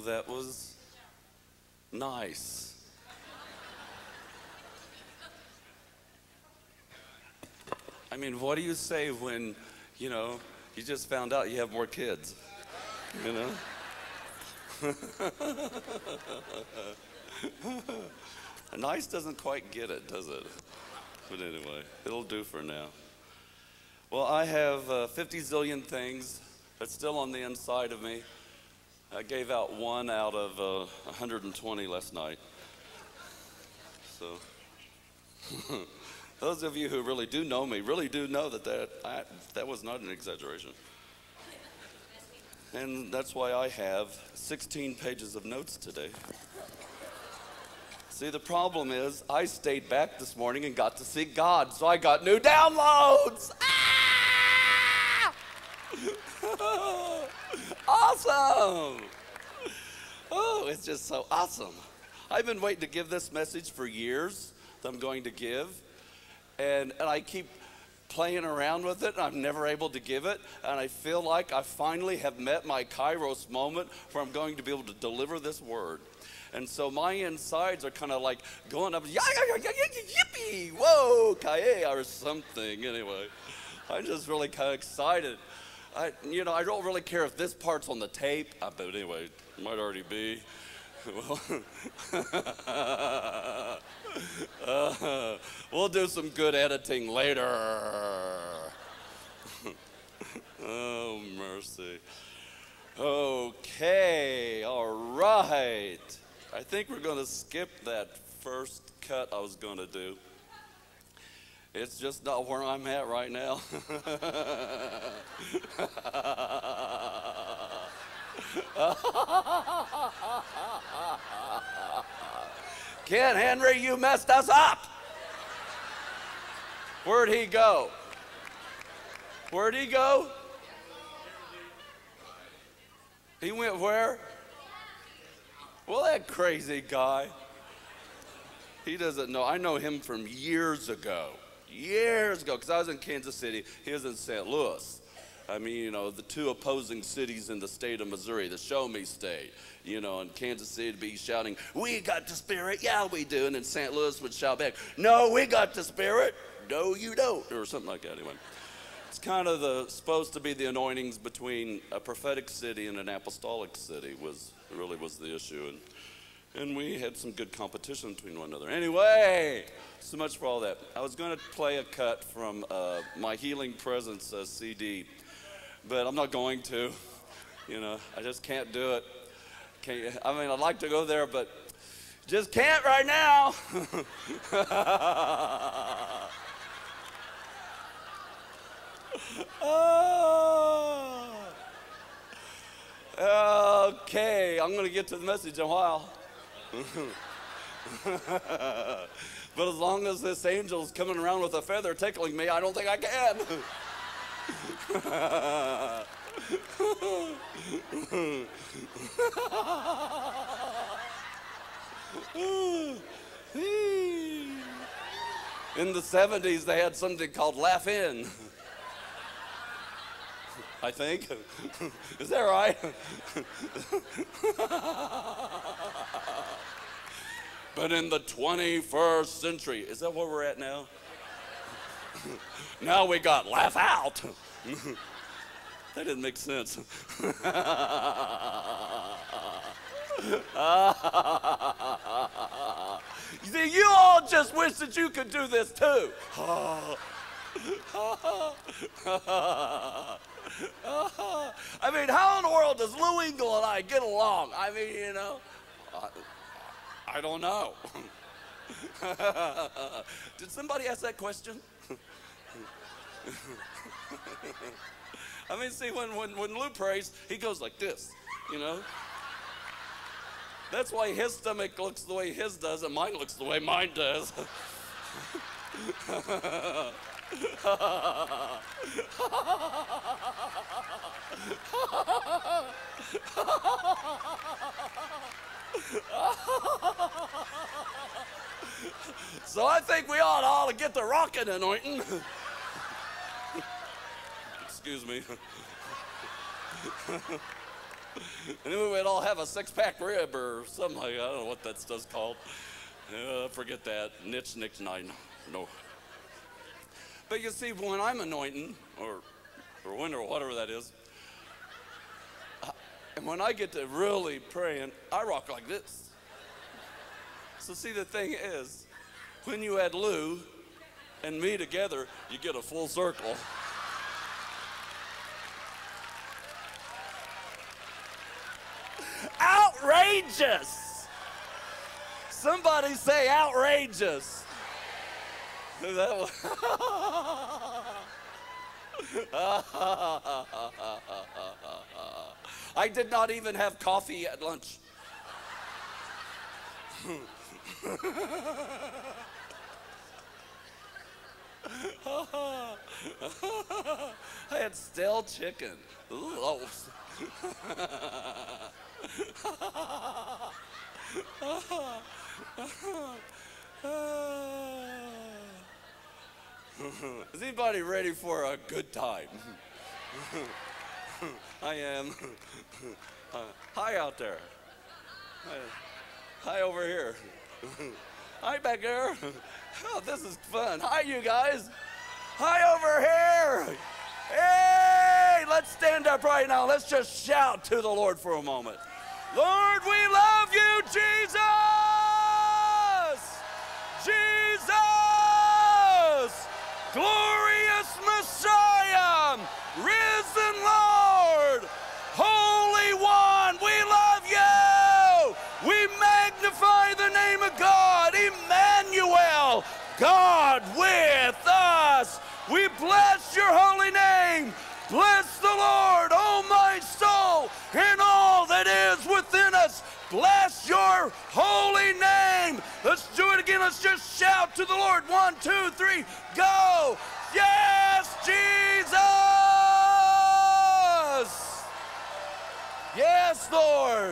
that was nice. I mean, what do you say when, you just found out you have more kids, Nice doesn't quite get it, does it? But anyway, it'll do for now. Well, I have 50 zillion things that's still on the inside of me. I gave out one out of 120 last night. So those of you who really do know me really do know that was not an exaggeration. And that's why I have 16 pages of notes today. See, the problem is I stayed back this morning and got to see God, so I got new downloads. Ah! Awesome. Oh, it's just so awesome. I've been waiting to give this message for years that I'm going to give, and I keep playing around with it, and I'm never able to give it, and I feel like I finally have met my Kairos moment where I'm going to be able to deliver this word. And so my insides are kind of like going up, yippee, whoa, kaye, or something. Anyway, I'm just really kind of excited. I don't really care if this part's on the tape, but anyway, it might already be. We'll do some good editing later. Oh, mercy. Okay, all right. I think we're going to skip that first cut I was going to do. It's just not where I'm at right now. Ken Henry, you messed us up. Where'd he go? Where'd he go? He went where? Well, that crazy guy. He doesn't know. I know him from years ago. Years ago, because I was in Kansas City. He was in St. Louis. I mean, the two opposing cities in the state of Missouri, the show me state. And Kansas City would be shouting, "We got the Spirit." "Yeah, we do." And then St. Louis would shout back, "No, we got the Spirit." "No, you don't," or something like that. Anyway, it's kind of supposed to be the anointings between a prophetic city and an apostolic city really was the issue. And we had some good competition between one another. Anyway, so much for all that. I was going to play a cut from my Healing Presence CD, but I'm not going to. I just can't do it. I'd like to go there, but just can't right now. Okay, I'm going to get to the message in a while. But as long as this angel's coming around with a feather tickling me, I don't think I can. In the 70s, they had something called Laugh In. I think. Is that right? But in the 21st century, is that where we're at now? Now we got Laugh Out. That didn't make sense. You see, you all just wish that you could do this too. I mean, how in the world does Lou Engle and I get along? I mean, I don't know. Did somebody ask that question? I mean, see, when Lou prays, he goes like this, That's why his stomach looks the way his does, and mine looks the way mine does. So I think we ought to get the rockin' anointing. Excuse me. And then we would all have a six-pack rib or something like that. I don't know what that stuff's called. Forget that. Nitch, nix, nine. No. But you see, when I'm anointing, or when or whatever that is, and when I get to really praying, I rock like this. So see, the thing is, when you add Lou and me together, you get a full circle. Outrageous! Somebody say outrageous. That was I did not even have coffee at lunch. I had stale chicken. Ooh, Is anybody ready for a good time? I am. Hi out there. Hi over here. Hi back there. Oh, this is fun. Hi, you guys. Hi over here. Hey, let's stand up right now. Let's just shout to the Lord for a moment. Lord, we love you, Jesus. Jesus. Glorious Messiah. Risen Lord. Holy One, we love you. We magnify the name of God, Emmanuel, God with us. We bless your holy name. Bless the Lord, oh my soul, and all that is within us. Bless your holy name. Let's do it again. Let's just shout to the Lord. 1, 2, 3, go. Yes, Jesus. Yes, Lord.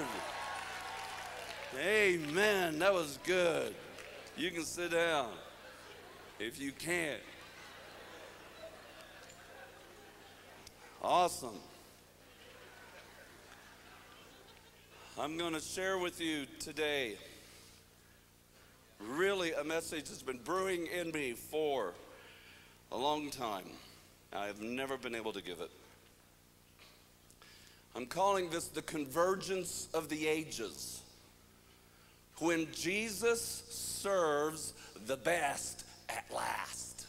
Amen. That was good. You can sit down if you can. Awesome. I'm going to share with you today really a message that's been brewing in me for a long time. I've never been able to give it. I'm calling this the convergence of the ages. When Jesus serves the best at last.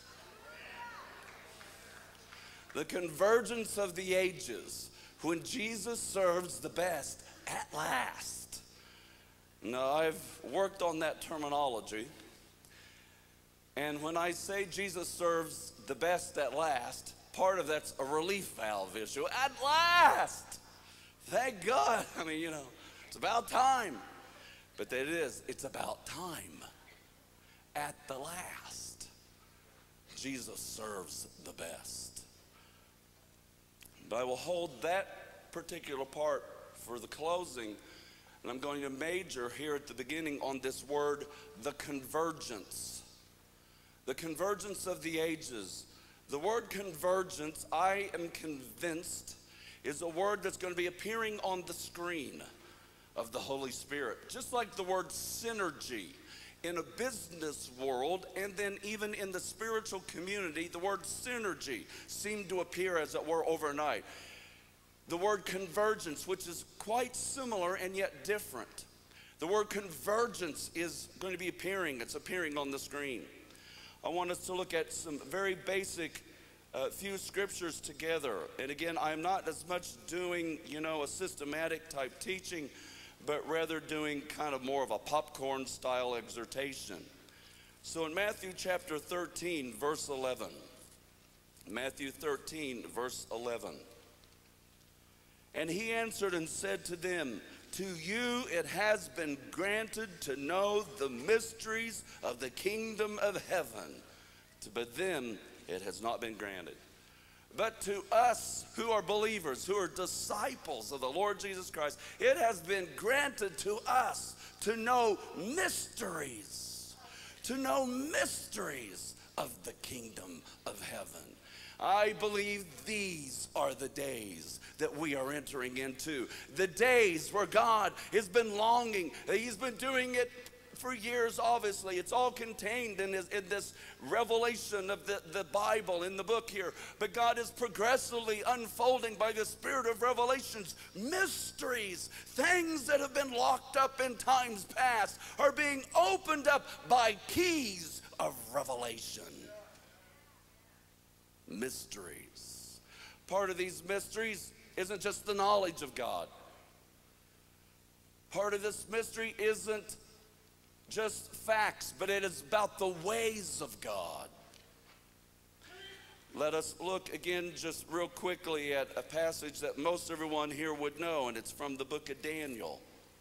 The convergence of the ages. When Jesus serves the best at last. Now, I've worked on that terminology. And when I say Jesus serves the best at last, part of that's a relief valve issue. At last! Thank God. I mean, you know, it's about time. But it is, it's about time. At the last, Jesus serves the best. But I will hold that particular part for the closing, and I'm going to major here at the beginning on this word, the convergence. The convergence of the ages. The word convergence, I am convinced, is a word that's going to be appearing on the screen of the Holy Spirit. Just like the word synergy in a business world, and then even in the spiritual community, the word synergy seemed to appear, as it were, overnight. The word convergence, which is quite similar and yet different. The word convergence is going to be appearing. It's appearing on the screen. I want us to look at some very basic few scriptures together. And again, I'm not as much doing, you know, a systematic type teaching, but rather doing kind of more of a popcorn style exhortation. So in Matthew chapter 13, verse 11. Matthew 13, verse 11. And he answered and said to them, to you it has been granted to know the mysteries of the kingdom of heaven, but them it has not been granted. But to us who are believers, who are disciples of the Lord Jesus Christ, it has been granted to us to know mysteries, to know mysteries of the kingdom of heaven. I believe these are the days that we are entering into. The days where God has been longing. He's been doing it for years, obviously. It's all contained in this revelation of the Bible in the book here. But God is progressively unfolding by the Spirit of revelations, mysteries, things that have been locked up in times past are being opened up by keys of revelation. Mysteries. Part of these mysteries isn't just the knowledge of God. Part of this mystery isn't just facts, but it is about the ways of God. Let us look again just real quickly at a passage that most everyone here would know, and it's from the book of Daniel.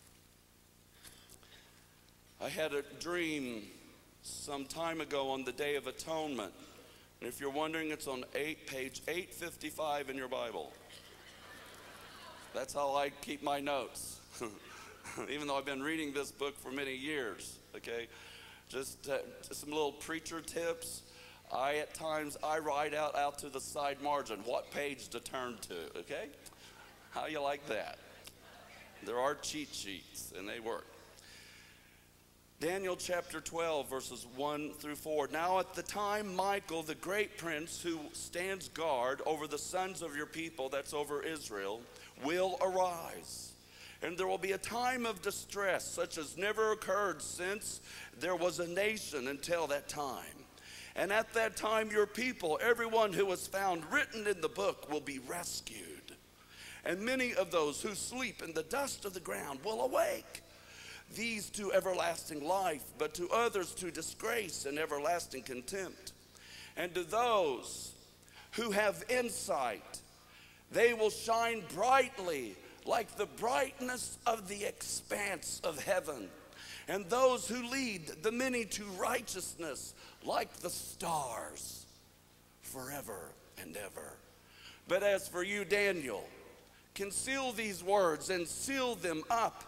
I had a dream some time ago on the Day of Atonement. And if you're wondering, it's on page 855 in your Bible. That's how I keep my notes. Even though I've been reading this book for many years, okay? Just some little preacher tips. At times, I write out to the side margin what page to turn to, okay? How you like that? There are cheat sheets, and they work. Daniel chapter 12, verses 1 through 4. Now at the time Michael, the great prince who stands guard over the sons of your people, that's over Israel, will arise. And there will be a time of distress such as never occurred since there was a nation until that time. And at that time your people, everyone who was found written in the book, will be rescued. And many of those who sleep in the dust of the ground will awake. These to everlasting life, but to others to disgrace and everlasting contempt. And to those who have insight, they will shine brightly like the brightness of the expanse of heaven. And those who lead the many to righteousness like the stars forever and ever. But as for you, Daniel, conceal these words and seal them up.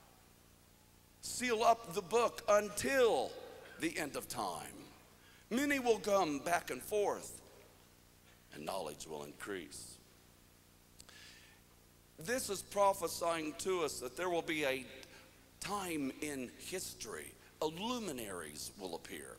Seal up the book until the end of time. Many will come back and forth, and knowledge will increase. This is prophesying to us that there will be a time in history. Luminaries will appear.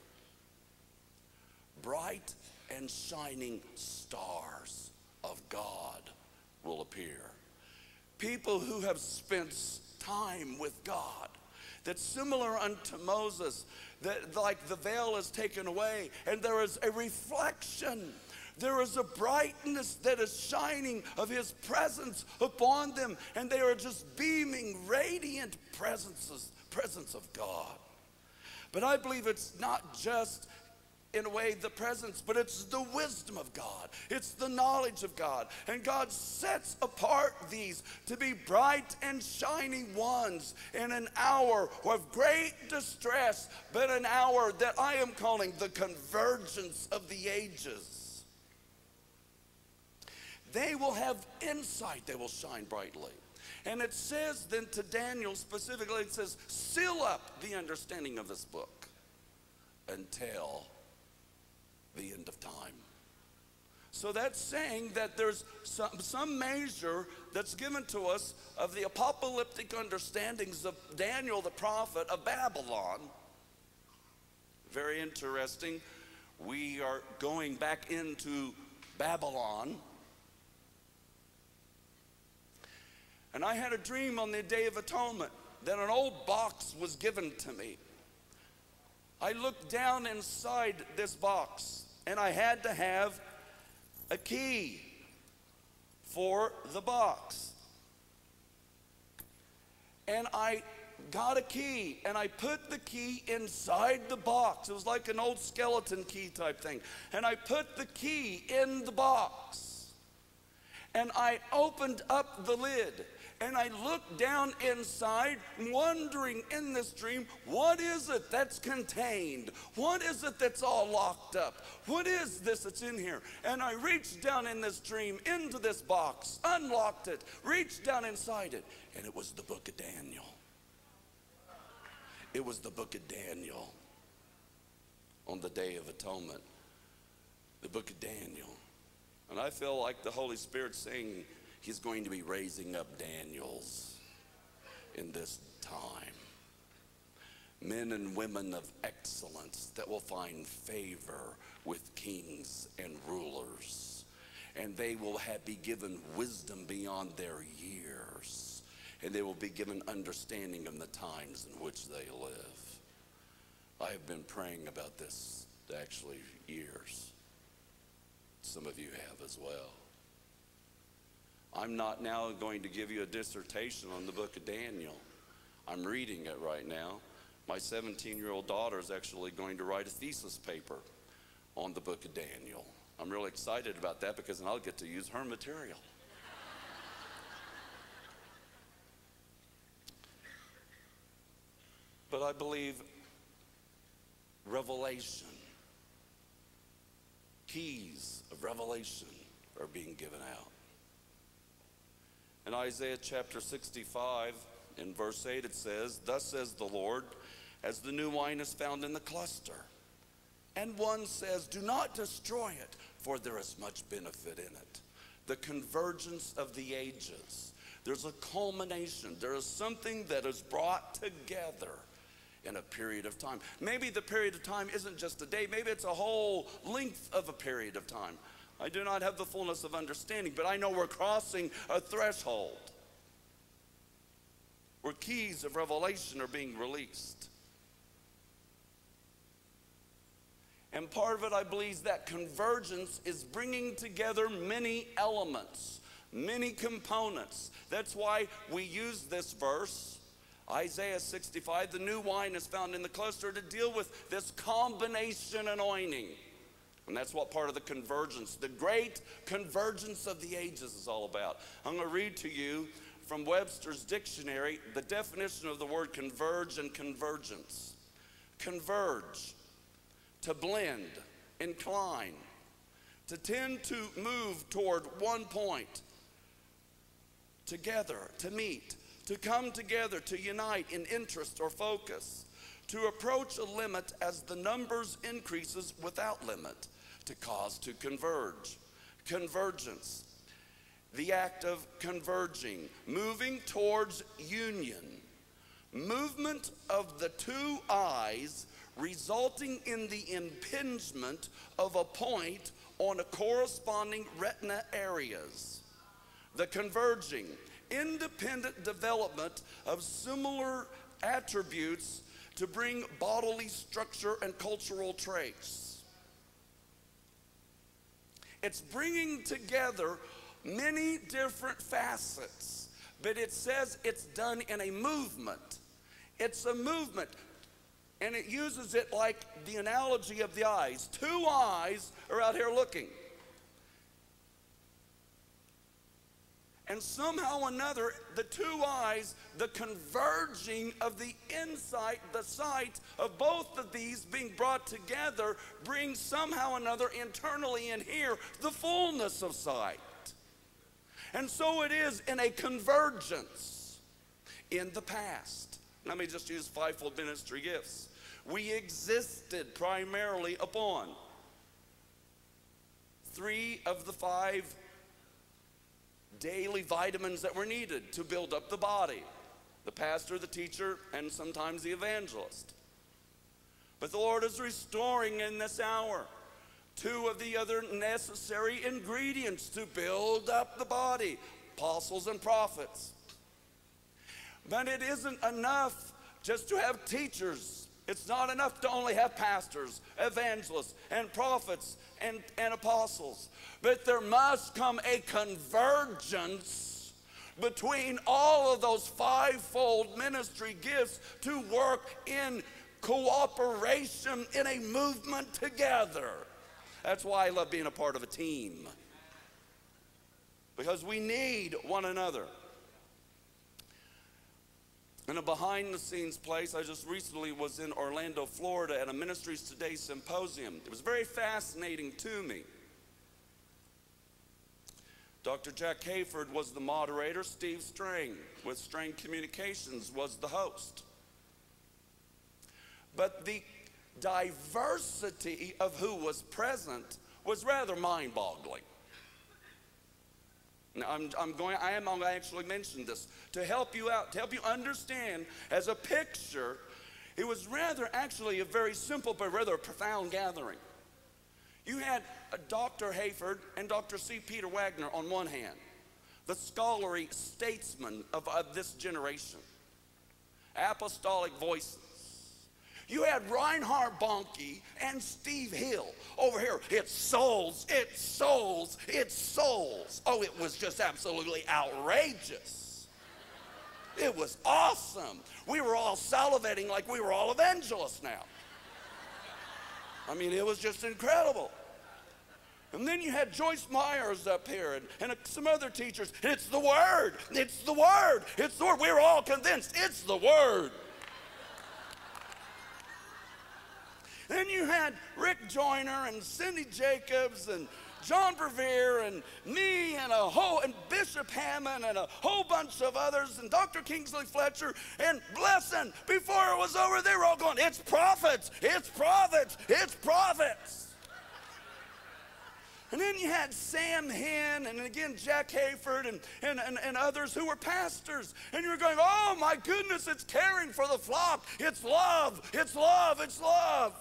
Bright and shining stars of God will appear. People who have spent time with God. That's similar unto Moses, that like the veil is taken away and there is a reflection. There is a brightness that is shining of his presence upon them, and they are just beaming radiant presence of God. But I believe it's not just in a way the presence, but it's the wisdom of God. It's the knowledge of God. And God sets apart these to be bright and shining ones in an hour of great distress, but an hour that I am calling the convergence of the ages. They will have insight. They will shine brightly. And it says then to Daniel specifically, it says, seal up the understanding of this book until the end of time. So that's saying that there's some measure that's given to us of the apocalyptic understandings of Daniel the prophet of Babylon. Very interesting. We are going back into Babylon. And I had a dream on the Day of Atonement that an old box was given to me. I looked down inside this box, and I had to have a key for the box. And I got a key, and I put the key inside the box. It was like an old skeleton key type thing. And I put the key in the box. And I opened up the lid. And I looked down inside, wondering in this dream, what is it that's contained? What is it that's all locked up? What is this that's in here? And I reached down in this dream into this box, unlocked it, reached down inside it, and it was the book of Daniel. It was the book of Daniel. on the Day of Atonement, the book of Daniel. And I feel like the Holy Spirit's saying he's going to be raising up Daniels in this time. Men and women of excellence that will find favor with kings and rulers. And they will be given wisdom beyond their years. And they will be given understanding of the times in which they live. I have been praying about this actually years. Some of you have as well. I'm not now going to give you a dissertation on the book of Daniel. I'm reading it right now. My 17-year-old daughter is actually going to write a thesis paper on the book of Daniel. I'm really excited about that because then I'll get to use her material. But I believe revelation, keys of revelation are being given out. In Isaiah chapter 65, in verse 8, it says, "Thus says the Lord, as the new wine is found in the cluster, and one says, do not destroy it, for there is much benefit in it." The convergence of the ages. There's a culmination. There is something that is brought together in a period of time. Maybe the period of time isn't just a day. Maybe it's a whole length of a period of time. I do not have the fullness of understanding, but I know we're crossing a threshold where keys of revelation are being released. And part of it, I believe, that convergence is bringing together many elements, many components. That's why we use this verse, Isaiah 65, the new wine is found in the cluster, to deal with this combination anointing. And that's what part of the convergence, the great convergence of the ages is all about. I'm going to read to you from Webster's dictionary the definition of the word converge and convergence. Converge, to blend, incline, to tend to move toward one point, together, to meet, to come together, to unite in interest or focus, to approach a limit as the numbers increases without limit, to cause to converge. Convergence, the act of converging, moving towards union, movement of the two eyes resulting in the impingement of a point on a corresponding retina areas. The converging, independent development of similar attributes to bring bodily structure and cultural traits. It's bringing together many different facets, but it says it's done in a movement. It's a movement, and it uses it like the analogy of the eyes. Two eyes are out here looking. And somehow or another, the two eyes, the converging of the insight, the sight of both of these being brought together, brings somehow or another internally in here the fullness of sight. And so it is in a convergence in the past. Let me just use fivefold ministry gifts. We existed primarily upon 3 of the 5 daily vitamins that were needed to build up the body: the pastor, the teacher, and sometimes the evangelist. But the Lord is restoring in this hour 2 of the other necessary ingredients to build up the body: apostles and prophets. But it isn't enough just to have teachers. It's not enough to only have pastors, evangelists, and prophets, and apostles. But there must come a convergence between all of those 5-fold ministry gifts to work in cooperation, in a movement together. That's why I love being a part of a team, because we need one another. In a behind-the-scenes place, I just recently was in Orlando, Florida at a Ministries Today symposium. It was very fascinating to me. Dr. Jack Hayford was the moderator. Steve Strang with Strang Communications was the host. But the diversity of who was present was rather mind-boggling. Now, I am going to actually mention this to help you out, to help you understand as a picture. It was rather actually a very simple but rather profound gathering. You had Dr. Hayford and Dr. C. Peter Wagner on one hand, the scholarly statesmen of this generation, apostolic voices. You had Reinhard Bonnke and Steve Hill over here. It's souls, it's souls, it's souls. Oh, it was just absolutely outrageous. It was awesome. We were all salivating like we were all evangelists now. I mean, it was just incredible. And then you had Joyce Myers up here and some other teachers. It's the Word. It's the Word. It's the Word. We were all convinced it's the Word. Then you had Rick Joyner and Cindy Jacobs and John Bevere and me and Bishop Hammond and a whole bunch of others and Dr. Kingsley Fletcher and blessing. Before it was over, they were all going, it's prophets, it's prophets, it's prophets. And then you had Sam Hinn and again Jack Hayford and others who were pastors. And you were going, oh my goodness, it's caring for the flock. It's love, it's love, it's love.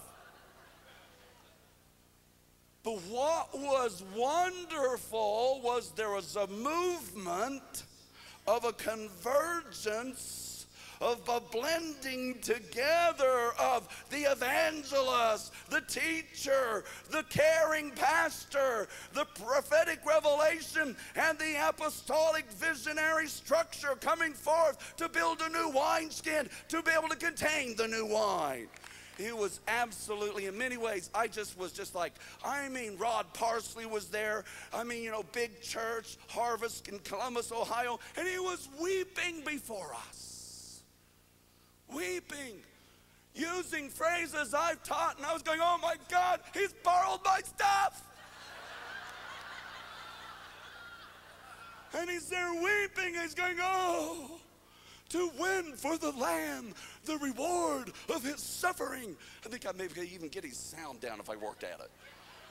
But what was wonderful was there was a movement of a convergence, of a blending together of the evangelist, the teacher, the caring pastor, the prophetic revelation, and the apostolic visionary structure coming forth to build a new wineskin to be able to contain the new wine. It was absolutely, in many ways, Rod Parsley was there. Big church, Harvest in Columbus, Ohio, and he was weeping before us. Weeping, using phrases I've taught, and I was going, oh my God, he's borrowed my stuff. And he's there weeping, and he's going, oh, to win for the Lamb the reward of his suffering. I think I maybe could even get his sound down if I worked at it.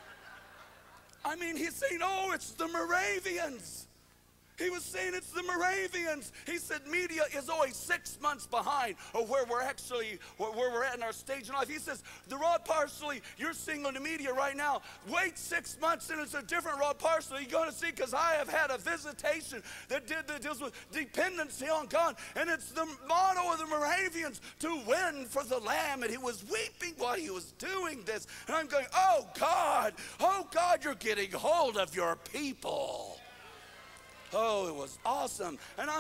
He's saying, oh, it's the Moravians. He was saying it's the Moravians. He said media is always 6 months behind of where we're at in our stage in life. He says, the Rod Parsley you're seeing on the media right now, wait 6 months and it's a different Rod Parsley you're going to see, because I have had a visitation that deals with dependency on God, and it's the motto of the Moravians, to win for the Lamb. And he was weeping while he was doing this. And I'm going, oh God, you're getting hold of your people. Oh, it was awesome. And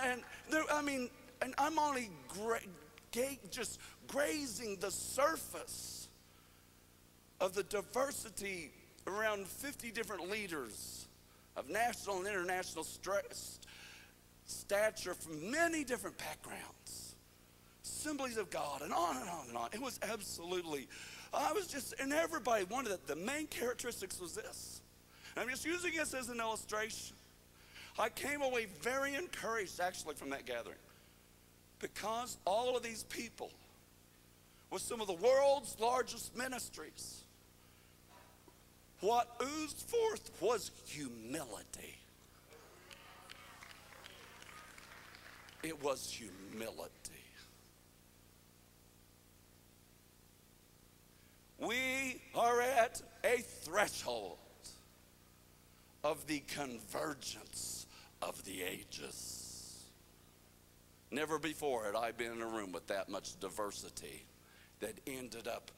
I'm only just grazing the surface of the diversity around 50 different leaders of national and international stature from many different backgrounds, assemblies of God, and on and on and on. It was absolutely, and everybody wanted it. The main characteristics was this. And I'm just using this as an illustration. I came away very encouraged, actually, from that gathering, because all of these people with some of the world's largest ministries, what oozed forth was humility. It was humility. We are at a threshold of the convergence of the ages. Never before had I been in a room with that much diversity that ended up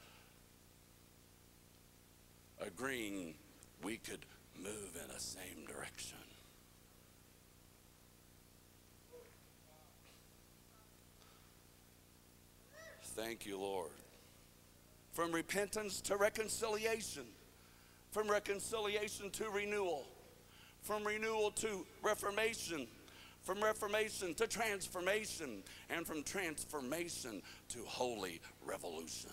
agreeing we could move in the same direction. Thank you, Lord. From repentance to reconciliation, from reconciliation to renewal, from renewal to reformation, from reformation to transformation, and from transformation to holy revolution.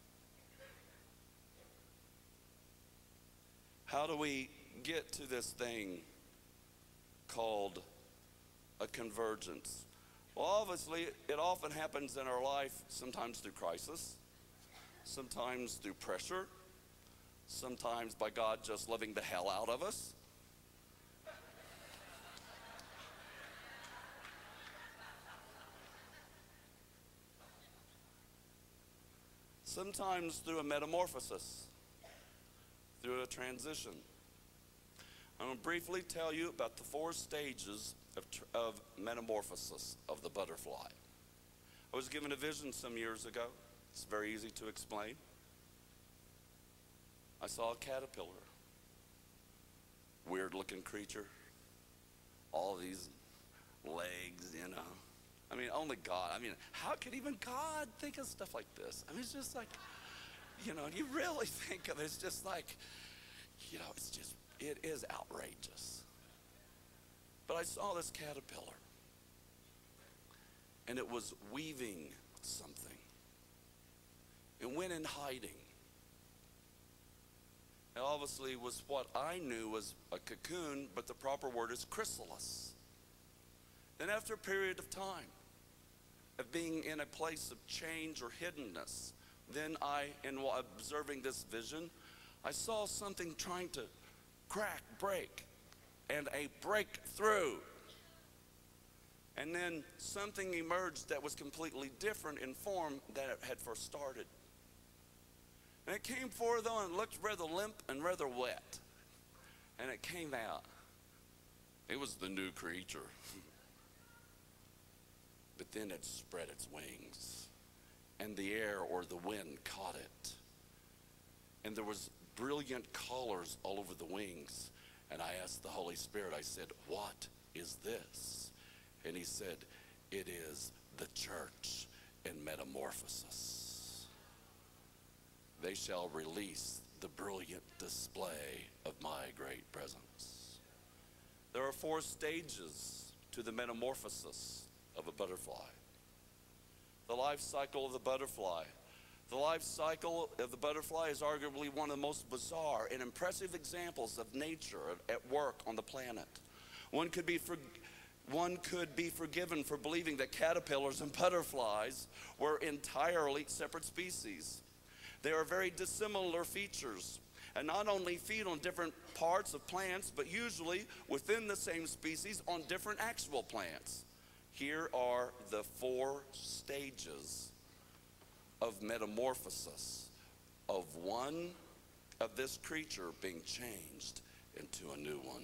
How do we get to this thing called a convergence? Well, obviously, it often happens in our life, sometimes through crisis, sometimes through pressure, sometimes by God just loving the hell out of us. Sometimes through a metamorphosis, through a transition. I'm going to briefly tell you about the 4 stages of metamorphosis of the butterfly. I was given a vision some years ago. It's very easy to explain. I saw a caterpillar, weird looking creature, all these legs, you know. I mean, only God. I mean, how could even God think of stuff like this? I mean, it's just like, you know, you really think of it, it's just like, you know, it is outrageous. But I saw this caterpillar, and it was weaving something. It went in hiding. It obviously was what I knew was a cocoon, but the proper word is chrysalis. Then after a period of time of being in a place of change or hiddenness, then in observing this vision, I saw something trying to crack, break, and a breakthrough. And then something emerged that was completely different in form than it had first started. And it came forward though, and looked rather limp and rather wet. And it came out. It was the new creature. But then it spread its wings, and the air or the wind caught it. And there was brilliant colors all over the wings. And I asked the Holy Spirit, I said, what is this? And he said, it is the church in metamorphosis. They shall release the brilliant display of my great presence. There are 4 stages to the metamorphosis of a butterfly. The life cycle of the butterfly. The life cycle of the butterfly is arguably one of the most bizarre and impressive examples of nature at work on the planet. One could be forgiven for believing that caterpillars and butterflies were entirely separate species. They are very dissimilar features, and not only feed on different parts of plants, but usually within the same species on different actual plants. Here are the 4 stages of metamorphosis of one of this creature being changed into a new one.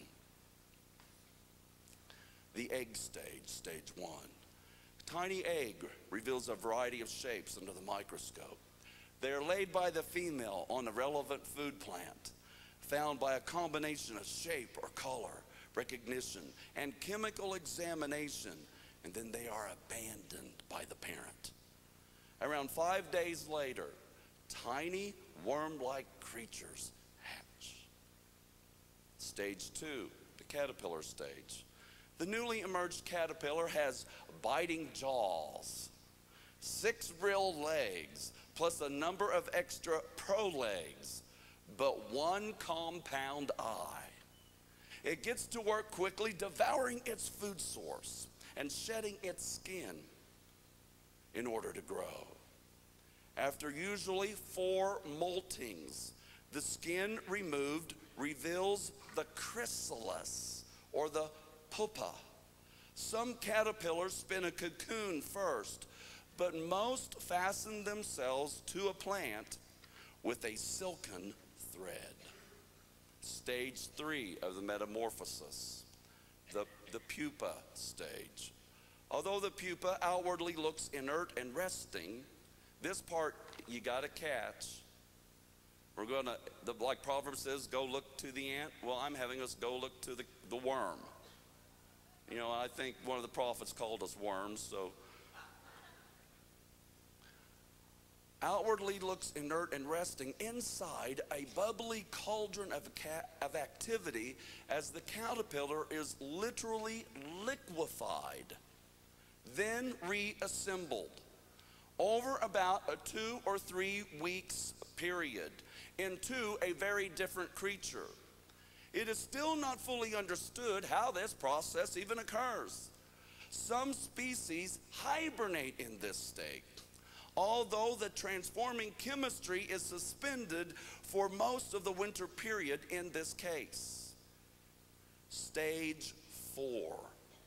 The egg stage, stage 1. Tiny egg reveals a variety of shapes under the microscope. They are laid by the female on a relevant food plant, found by a combination of shape or color, recognition, and chemical examination, and then they are abandoned by the parent. Around 5 days later, tiny worm-like creatures hatch. Stage 2, the caterpillar stage. The newly emerged caterpillar has biting jaws, 6 real legs, plus a number of extra prolegs, but 1 compound eye. It gets to work quickly devouring its food source and shedding its skin in order to grow. After usually 4 moltings, the skin removed reveals the chrysalis or the pupa. Some caterpillars spin a cocoon first, but most fasten themselves to a plant with a silken thread. Stage 3 of the metamorphosis, the pupa stage. Although the pupa outwardly looks inert and resting, this part you gotta catch. We're gonna, like Proverbs says, go look to the ant. Well, I'm having us go look to the worm. You know, I think one of the prophets called us worms, so. Outwardly looks inert and resting, inside a bubbly cauldron of activity as the caterpillar is literally liquefied, then reassembled over about a 2 or 3 weeks period into a very different creature. It is still not fully understood how this process even occurs. Some species hibernate in this state. although the transforming chemistry is suspended for most of the winter period in this case. Stage 4,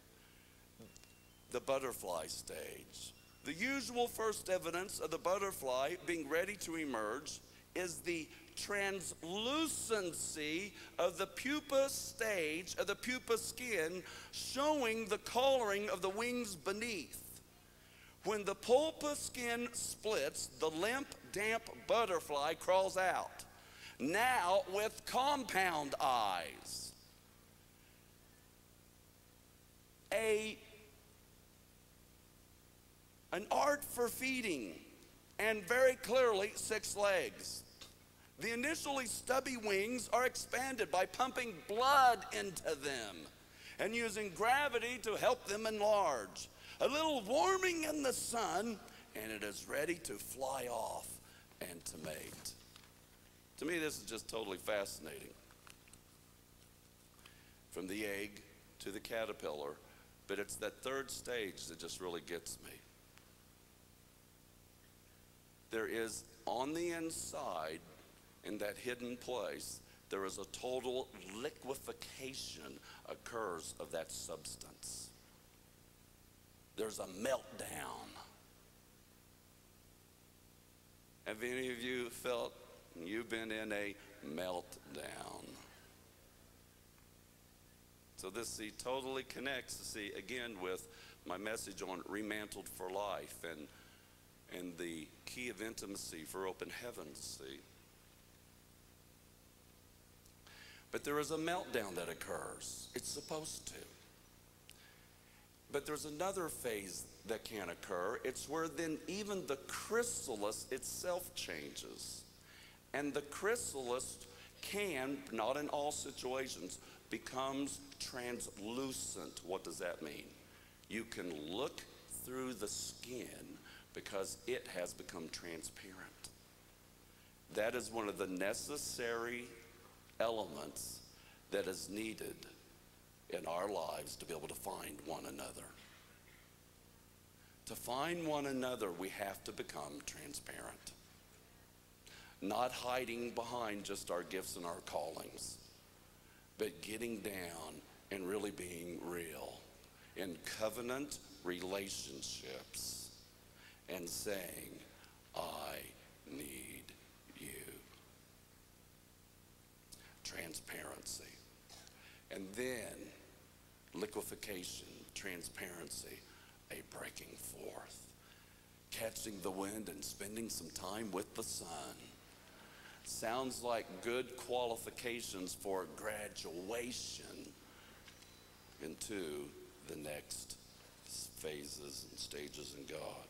the butterfly stage. The usual first evidence of the butterfly being ready to emerge is the translucency of the pupa stage of the pupa skin, showing the coloring of the wings beneath. When the pulpa skin splits, the limp, damp butterfly crawls out, now with compound eyes. An art for feeding, and very clearly 6 legs. The initially stubby wings are expanded by pumping blood into them and using gravity to help them enlarge. A little warming in the sun, and it is ready to fly off and to mate. To me, this is just totally fascinating. From the egg to the caterpillar, but it's that third stage that just really gets me. There is on the inside, in that hidden place, there is a total liquefaction occurs of that substance. There's a meltdown. Have any of you felt you've been in a meltdown? So this totally connects, again, with my message on remantled for life and the key of intimacy for open heavens, But there is a meltdown that occurs. It's supposed to. But there's another phase that can occur. It's where then even the chrysalis itself changes. And the chrysalis can, not in all situations, becomes translucent. What does that mean? You can look through the skin because it has become transparent. That is one of the necessary elements that is needed in our lives to be able to find one another. To find one another, we have to become transparent. Not hiding behind just our gifts and our callings, but getting down and really being real in covenant relationships and saying, I need you. Transparency. And then liquefaction, transparency, a breaking forth. Catching the wind and spending some time with the sun. Sounds like good qualifications for graduation into the next phases and stages in God.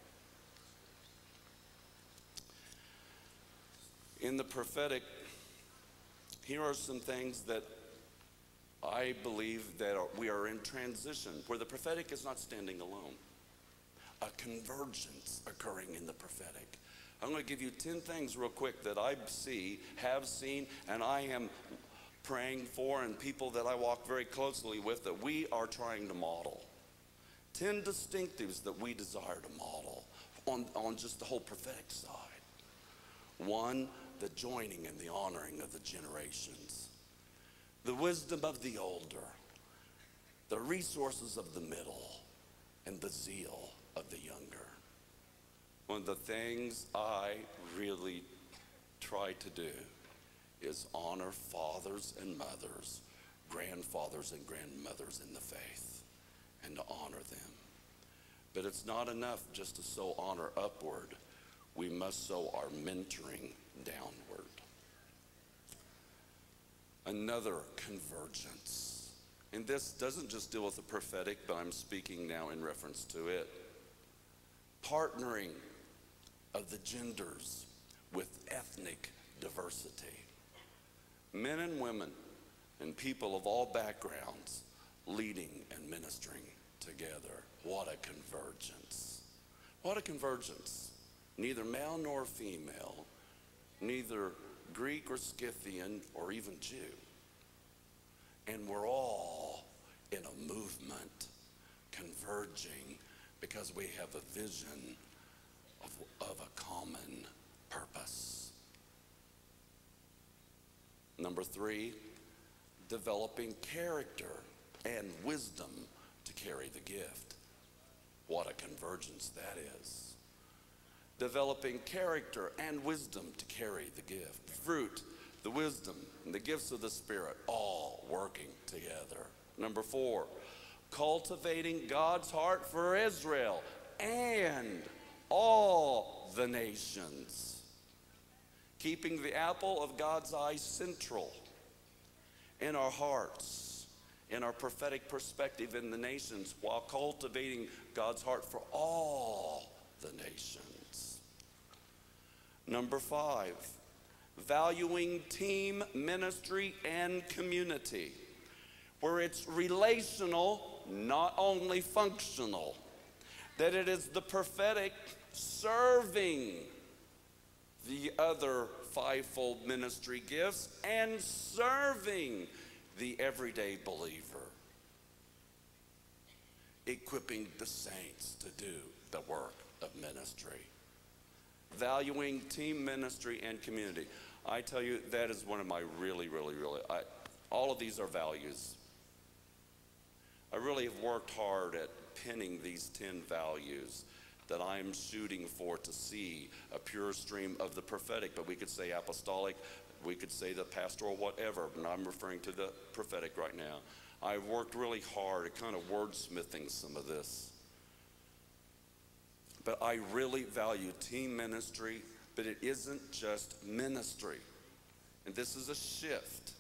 In the prophetic, here are some things that I believe that we are in transition, where the prophetic is not standing alone. A convergence occurring in the prophetic. I'm going to give you 10 things real quick that I have seen, and I am praying for, and people that I walk very closely with that we are trying to model. 10 distinctives that we desire to model on just the whole prophetic side. 1, the joining and the honoring of the generations. The wisdom of the older. The resources of the middle. And the zeal of the younger. One of the things I really try to do is honor fathers and mothers, grandfathers and grandmothers in the faith, and to honor them. But it's not enough just to sow honor upward. We must sow our mentoring downward. Another convergence. And this doesn't just deal with the prophetic, but I'm speaking now in reference to it. Partnering of the genders with ethnic diversity. Men and women and people of all backgrounds leading and ministering together. What a convergence. What a convergence. Neither male nor female, neither Greek or Scythian or even Jew. And we're all in a movement converging because we have a vision of a common purpose. Number 3, developing character and wisdom to carry the gift. What a convergence that is. Developing character and wisdom to carry the gift. Fruit, the wisdom, and the gifts of the Spirit, all working together. Number 4, cultivating God's heart for Israel and all the nations. Keeping the apple of God's eye central in our hearts, in our prophetic perspective in the nations, while cultivating God's heart for all the nations. Number 5, valuing team ministry and community, where it's relational, not only functional. That it is the prophetic serving the other fivefold ministry gifts and serving the everyday believer, equipping the saints to do the work of ministry. Valuing team ministry and community. I tell you, that is one of my really, all of these are values. I really have worked hard at pinning these 10 values that I'm shooting for to see a pure stream of the prophetic, but we could say apostolic, we could say the pastoral, whatever, but I'm referring to the prophetic right now. I've worked really hard at kind of wordsmithing some of this. But I really value team ministry, but it isn't just ministry. And this is a shift.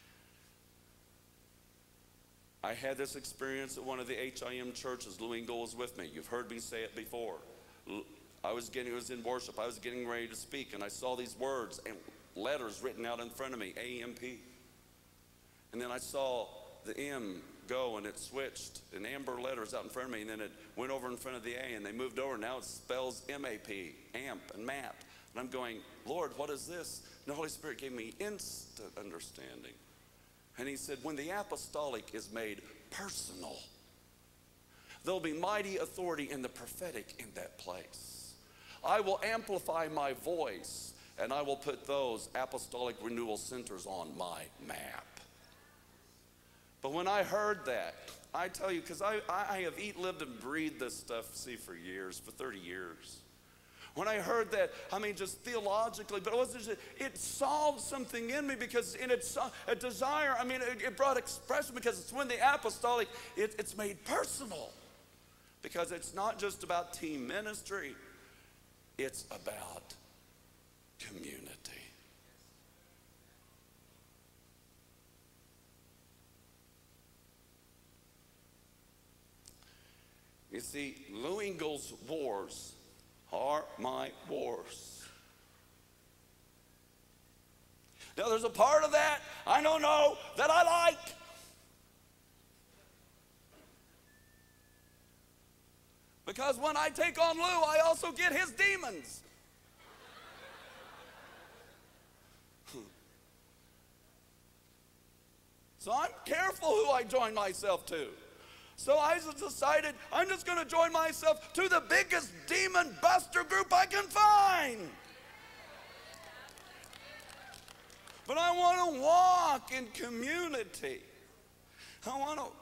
I had this experience at one of the HIM churches. Lou Engle was with me. You've heard me say it before. It was in worship. I was getting ready to speak, and I saw these words and letters written out in front of me, AMP. And then I saw the M go, and it switched, and amber letters out in front of me, and then it went over in front of the A, and they moved over, and now it spells MAP, AMP, and MAP. And I'm going, Lord, what is this? And the Holy Spirit gave me instant understanding. And he said, when the apostolic is made personal, there'll be mighty authority in the prophetic in that place. I will amplify my voice, and I will put those apostolic renewal centers on my map. But when I heard that, I tell you, because I have lived and breathed this stuff, for years, for 30 years. When I heard that, just theologically, but it solved something in me, because in its a desire, it brought expression, because it's when the apostolic, it's made personal. Because it's not just about team ministry, it's about community. You see, Lou Engle's wars are my wars. Now there's a part of that I don't know that I like. Because when I take on Lou, I also get his demons. So I'm careful who I join myself to. So I just decided I'm just going to join myself to the biggest demon buster group I can find. But I want to walk in community. I want to,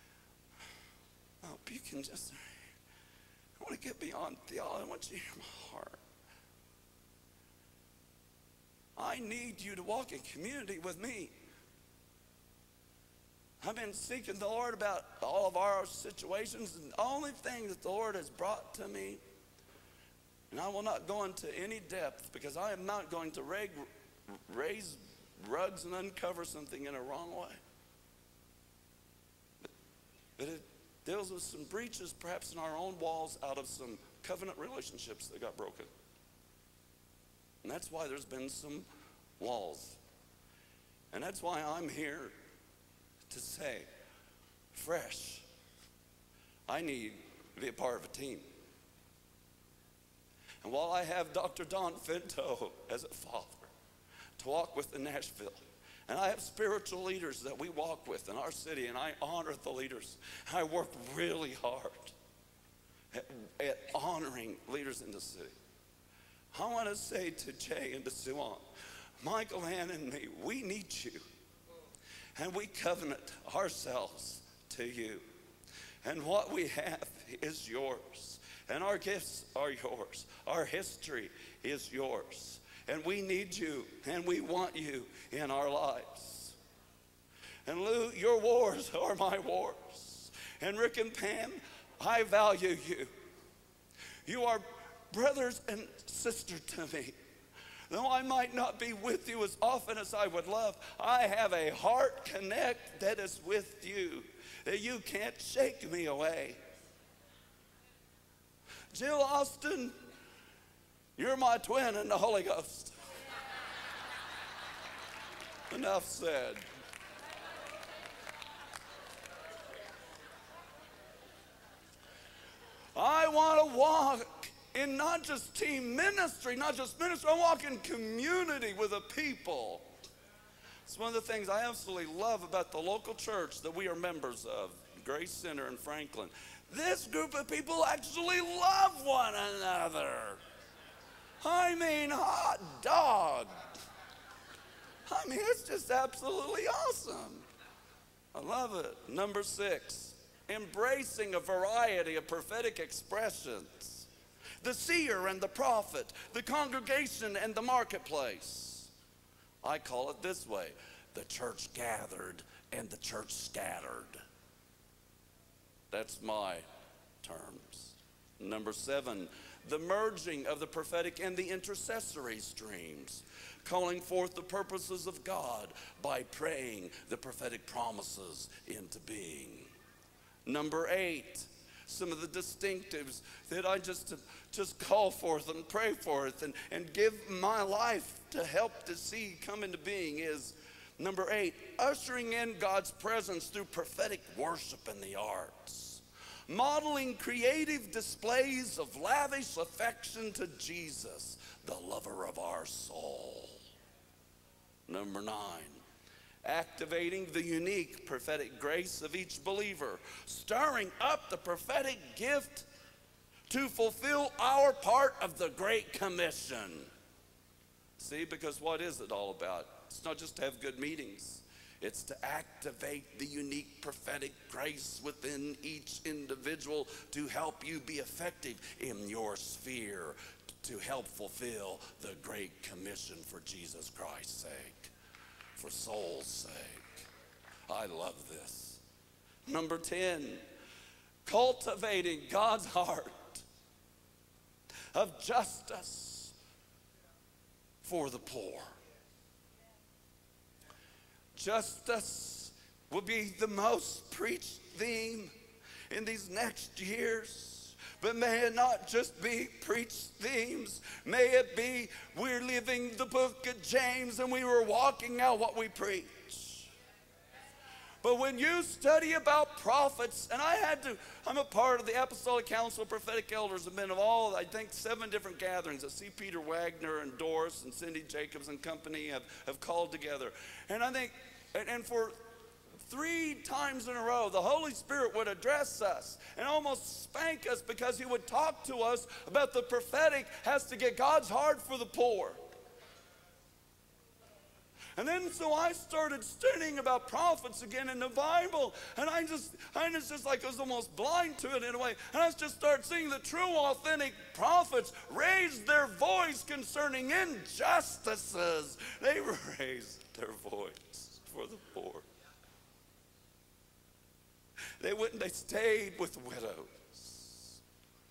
you can just, I want to get beyond theology. I want you to hear my heart. I need you to walk in community with me. I've been seeking the Lord about all of our situations, and the only thing that the Lord has brought to me, and I will not go into any depth, because I am not going to raise rugs and uncover something in a wrong way. But it deals with some breaches, perhaps in our own walls, out of some covenant relationships that got broken. And that's why there's been some walls. And that's why I'm here to say, fresh, I need to be a part of a team. And while I have Dr. Don Finto as a father to walk with in Nashville, and I have spiritual leaders that we walk with in our city, and I honor the leaders, I work really hard at honoring leaders in the city. I want to say to Jay and to Suan, Michael, Ann, and me, we need you. And we covenant ourselves to you. And what we have is yours. And our gifts are yours. Our history is yours. And we need you, and we want you in our lives. And Lou, your wars are my wars. And Rick and Pam, I value you. You are brothers and sisters to me. Though I might not be with you as often as I would love, I have a heart connect that is with you, that you can't shake me away. Jill Austin, you're my twin in the Holy Ghost. Enough said. I want to walk in not just team ministry, not just ministry, I walk in community with the people. It's one of the things I absolutely love about the local church that we are members of, Grace Center in Franklin. This group of people actually love one another. I mean, hot dog. I mean, it's just absolutely awesome. I love it. Number 6, embracing a variety of prophetic expressions. The seer and the prophet, the congregation and the marketplace. I call it this way: the church gathered and the church scattered. That's my terms. Number 7, the merging of the prophetic and the intercessory streams, calling forth the purposes of God by praying the prophetic promises into being. Number 8, some of the distinctives that I just call forth and pray forth and give my life to help to see come into being is, number 8, ushering in God's presence through prophetic worship in the arts, modeling creative displays of lavish affection to Jesus, the lover of our soul. Number 9, activating the unique prophetic grace of each believer, stirring up the prophetic gift to fulfill our part of the Great Commission. See, because what is it all about? It's not just to have good meetings. It's to activate the unique prophetic grace within each individual to help you be effective in your sphere, to help fulfill the Great Commission for Jesus Christ's sake, for soul's sake. I love this. Number 10, cultivating God's heart of justice for the poor. Justice will be the most preached theme in these next years. But may it not just be preached themes. May it be we're living the book of James and we were walking out what we preach. But when you study about prophets, and I'm a part of the Apostolic Council of Prophetic Elders, have been of all, I think, 7 different gatherings that C. Peter Wagner and Doris and Cindy Jacobs and company have called together. And I think, and for 3 times in a row, the Holy Spirit would address us and almost spank us because he would talk to us about the prophetic has to get God's heart for the poor. And then so I started studying about prophets again in the Bible, and I just like I was almost blind to it in a way. And I just started seeing the true, authentic prophets raise their voice concerning injustices. They raised their voice for the poor. They stayed with widows.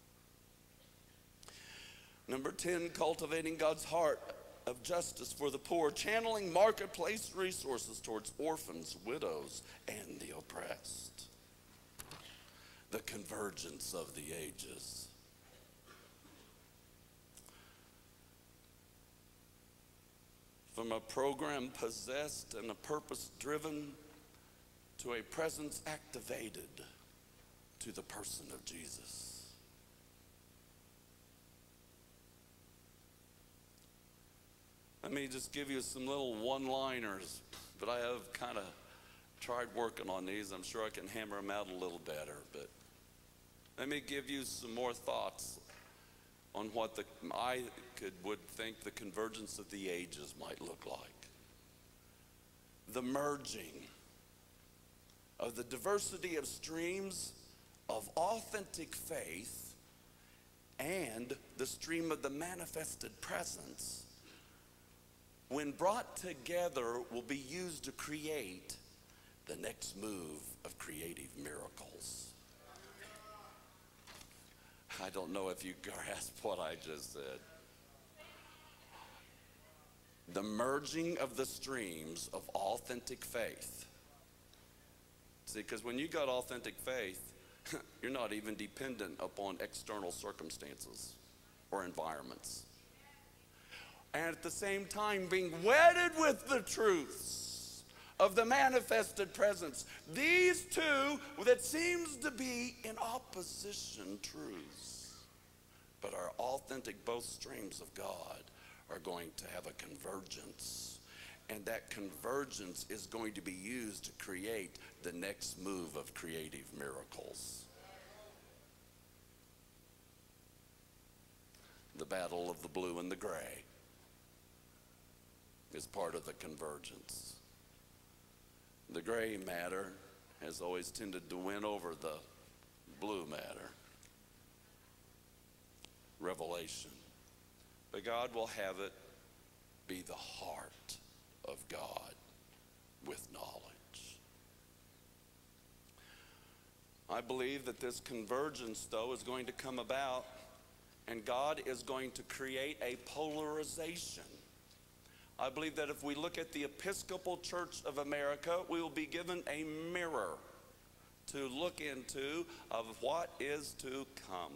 Number 10, cultivating God's heart of justice for the poor, channeling marketplace resources towards orphans, widows, and the oppressed. The convergence of the ages. From a program possessed and a purpose driven to a presence activated to the person of Jesus. Let me just give you some little one-liners, but I have kind of tried working on these. I'm sure I can hammer them out a little better, but let me give you some more thoughts on what would think the convergence of the ages might look like. The merging of the diversity of streams of authentic faith and the stream of the manifested presence, when brought together, will be used to create the next move of creative miracles. I don't know if you grasp what I just said. The merging of the streams of authentic faith. See, because when you got authentic faith, you're not even dependent upon external circumstances or environments. And at the same time, being wedded with the truths of the manifested presence. These two that seems to be in opposition truths, but are authentic. Both streams of God are going to have a convergence. And that convergence is going to be used to create the next move of creative miracles. The battle of the blue and the gray is part of the convergence. The gray matter has always tended to win over the blue matter. Revelation. But God will have it be the heart of God with knowledge. I believe that this convergence, though, is going to come about, and God is going to create a polarization. I believe that if we look at the Episcopal Church of America, we will be given a mirror to look into of what is to come.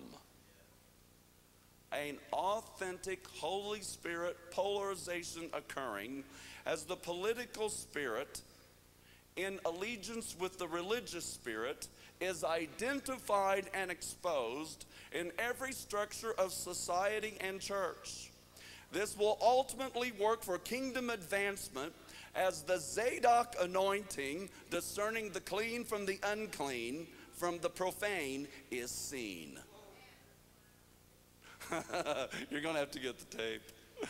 An authentic Holy Spirit polarization occurring as the political spirit, in allegiance with the religious spirit, is identified and exposed in every structure of society and church. This will ultimately work for kingdom advancement as the Zadok anointing, discerning the clean from the unclean, from the profane, is seen. You're going to have to get the tape.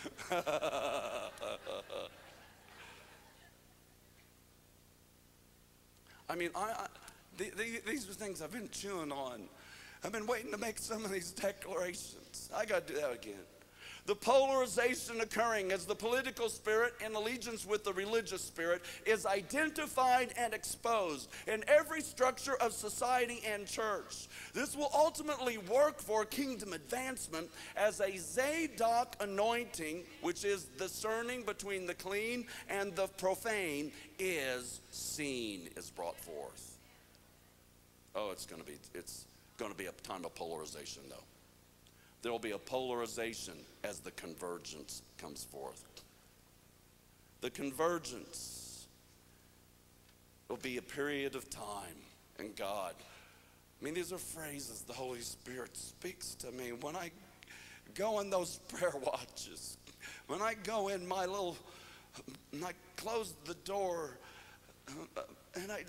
I mean, these are things I've been chewing on. I've been waiting to make some of these declarations. I got to do that again. The polarization occurring as the political spirit, in allegiance with the religious spirit, is identified and exposed in every structure of society and church. This will ultimately work for kingdom advancement as a Zadok anointing, which is discerning between the clean and the profane, is seen, is brought forth. Oh, it's going to be a time of polarization, though. There will be a polarization as the convergence comes forth. The convergence will be a period of time, and God, I mean, these are phrases the Holy Spirit speaks to me when I go in those prayer watches, when I go in my little, and I close the door, and I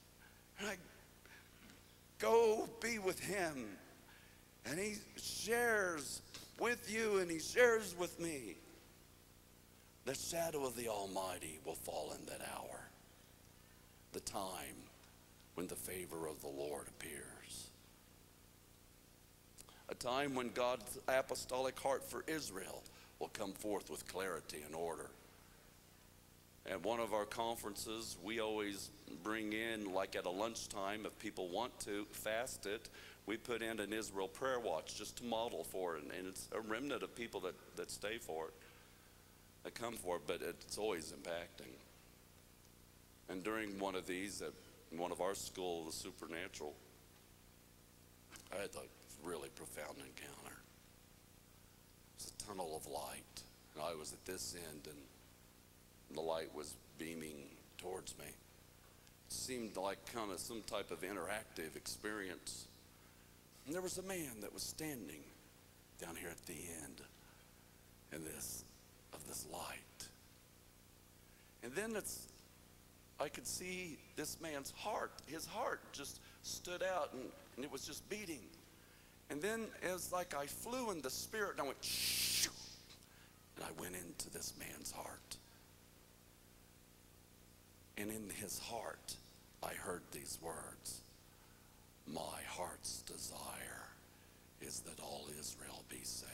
go be with Him. And He shares with you, and He shares with me. The shadow of the Almighty will fall in that hour, the time when the favor of the Lord appears. A time when God's apostolic heart for Israel will come forth with clarity and order. At one of our conferences, we always bring in, like at a lunchtime, if people want to fast it, we put in an Israel prayer watch just to model for it. And it's a remnant of people that stay for it, that come for it, but it's always impacting. And during one of these, at one of our school, the Supernatural, I had a really profound encounter. It was a tunnel of light, and I was at this end, and the light was beaming towards me. It seemed like kind of some type of interactive experience. And there was a man that was standing down here at the end of this light. And then I could see this man's heart. His heart just stood out, and it was just beating. And then it was like I flew in the spirit and I went, shoo, and I went into this man's heart. And in his heart, I heard these words, my heart's desire is that all Israel be saved.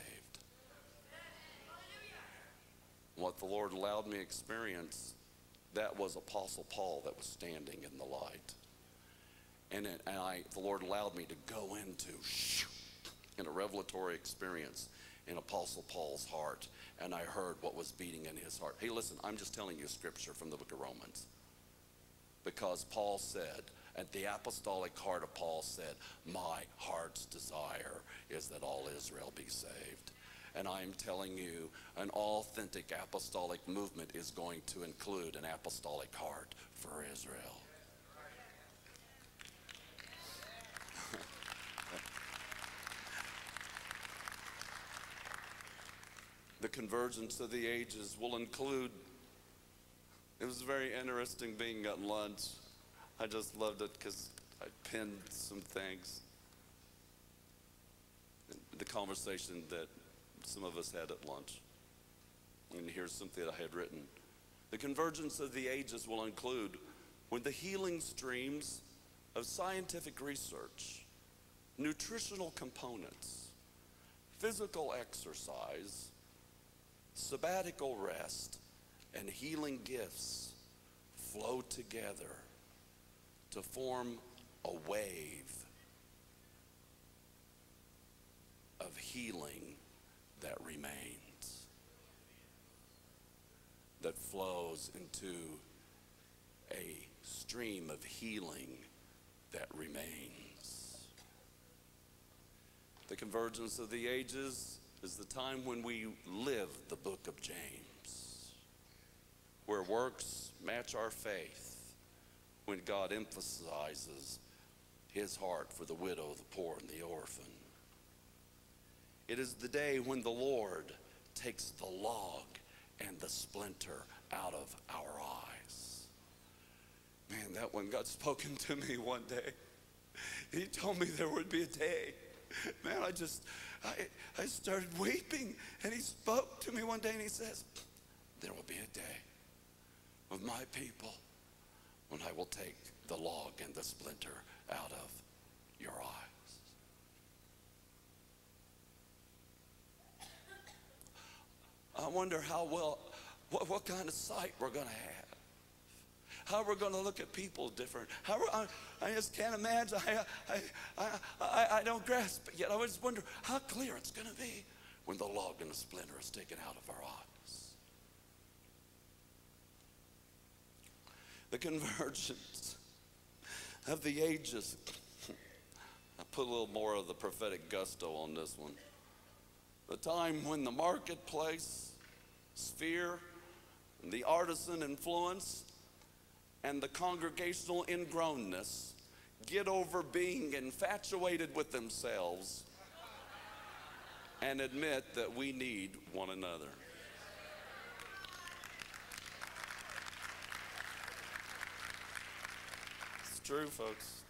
What the Lord allowed me to experience, that was Apostle Paul that was standing in the light. And the Lord allowed me to go into, in a revelatory experience in Apostle Paul's heart. And I heard what was beating in his heart. Hey, listen, I'm just telling you scripture from the book of Romans. Because Paul said, at the apostolic heart of Paul said, my heart's desire is that all Israel be saved. And I'm telling you, an authentic apostolic movement is going to include an apostolic heart for Israel. The convergence of the ages will include, it was very interesting being at lunch. I just loved it because I pinned some things. The conversation that some of us had at lunch. And here's something that I had written. The convergence of the ages will include when the healing streams of scientific research, nutritional components, physical exercise, sabbatical rest, and healing gifts flow together to form a wave of healing that remains, that flows into a stream of healing that remains. The convergence of the ages is the time when we live the book of James, where works match our faith, when God emphasizes his heart for the widow, the poor, and the orphan. It is the day when the Lord takes the log and the splinter out of our eyes. Man, that one got spoken to me one day. He told me there would be a day. Man, I started weeping, and he spoke to me one day and he says, there will be a day of my people when I will take the log and the splinter out of your eyes. I wonder what kind of sight we're going to have. How we're going to look at people different. I just can't imagine. I don't grasp it yet. I just wonder how clear it's going to be when the log and the splinter is taken out of our eyes. The convergence of the ages. I put a little more of the prophetic gusto on this one. The time when the marketplace sphere, the artisan influence, and the congregational ingrownness get over being infatuated with themselves and admit that we need one another. It's true, folks.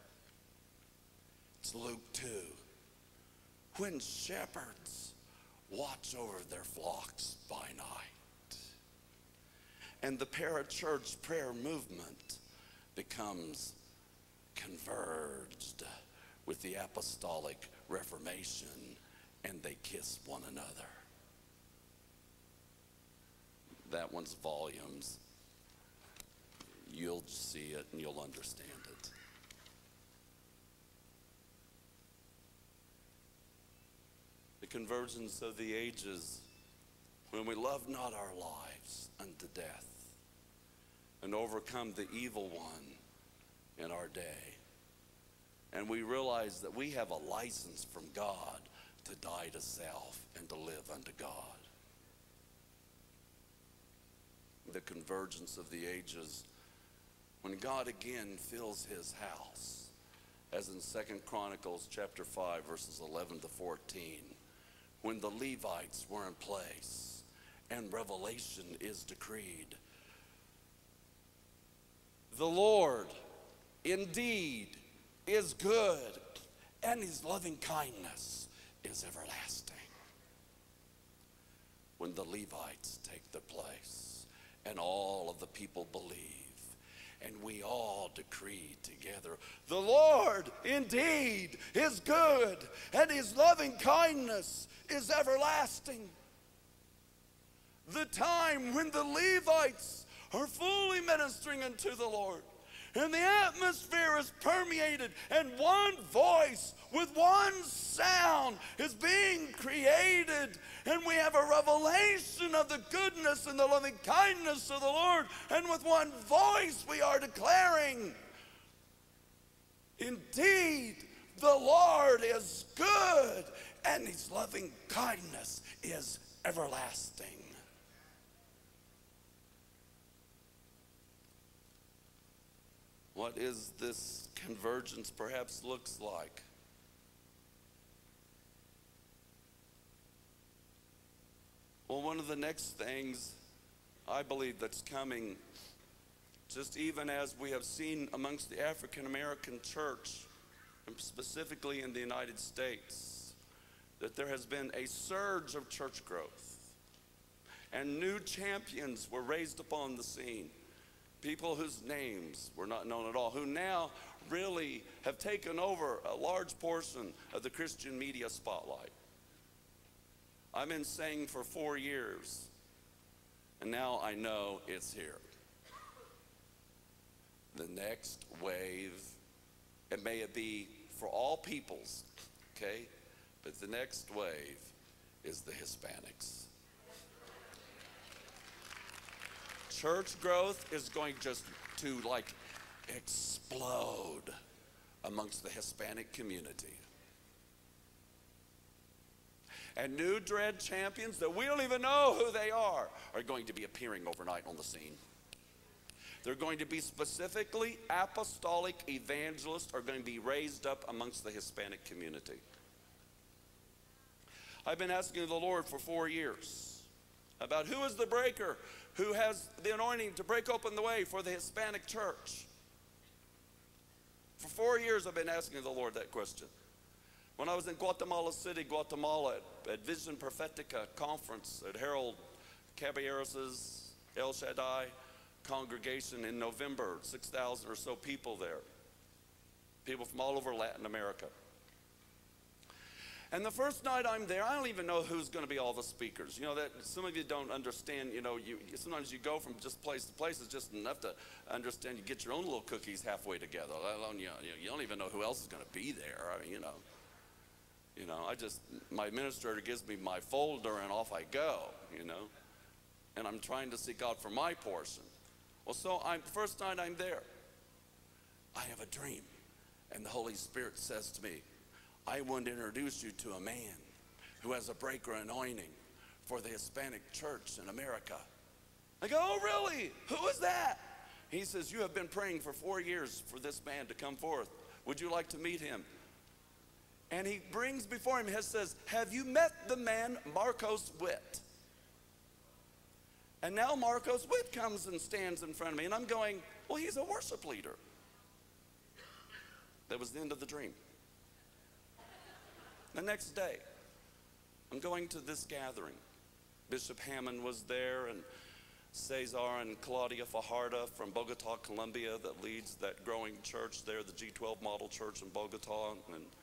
It's Luke 2. When shepherds watch over their flocks by night, and the parachurch prayer movement becomes converged with the apostolic reformation, and they kiss one another. That one's volumes. You'll see it and you'll understand it. The convergence of the ages, when we love not our lives unto death and overcome the evil one in our day. And we realize that we have a license from God to die to self and to live unto God. The convergence of the ages, when God again fills his house, as in 2 Chronicles chapter 5, verses 11 to 14, when the Levites were in place and revelation is decreed. The Lord indeed is good, and his loving kindness is everlasting. When the Levites take their place and all of the people believe, and we all decree together, the Lord indeed is good, and his loving kindness is everlasting. The time when the Levites are fully ministering unto the Lord, and the atmosphere is permeated, and one voice with one sound is being created, and we have a revelation of the goodness and the loving kindness of the Lord, and with one voice we are declaring, indeed, the Lord is good, and his loving kindness is everlasting. What is this convergence perhaps looks like? Well, one of the next things I believe that's coming, just even as we have seen amongst the African American church, and specifically in the United States, that there has been a surge of church growth, and new champions were raised upon the scene. People whose names were not known at all, who now really have taken over a large portion of the Christian media spotlight. I've been saying for 4 years, and now I know it's here. The next wave, it may be for all peoples, okay? But the next wave is the Hispanics. Church growth is going just to like explode amongst the Hispanic community. And new dread champions that we don't even know who they are going to be appearing overnight on the scene. They're going to be specifically apostolic evangelists are going to be raised up amongst the Hispanic community. I've been asking the Lord for 4 years about who is the breaker, who has the anointing to break open the way for the Hispanic church. For 4 years I've been asking the Lord that question. When I was in Guatemala City, Guatemala, at Vision Prophetica conference at Harold Caballeros' El Shaddai congregation in November, 6,000 or so people there. People from all over Latin America. And the first night I'm there, I don't even know who's going to be all the speakers. You know, that some of you don't understand, you know, sometimes you go from just place to place, it's just enough to understand you get your own little cookies halfway together, let alone, you don't even know who else is going to be there. I mean, my administrator gives me my folder and off I go, and I'm trying to seek God for my portion. Well, so first night I'm there, I have a dream, and the Holy Spirit says to me, I want to introduce you to a man who has a breaker anointing for the Hispanic church in America. I go, oh really? Who is that? He says, you have been praying for 4 years for this man to come forth. Would you like to meet him? And he brings before him, he says, have you met the man Marcos Witt? And now Marcos Witt comes and stands in front of me, and I'm going, well, he's a worship leader. That was the end of the dream. The next day, I'm going to this gathering. Bishop Hammond was there, and Cesar and Claudia Fajardo from Bogota, Colombia, that leads that growing church there, the G12 model church in Bogota.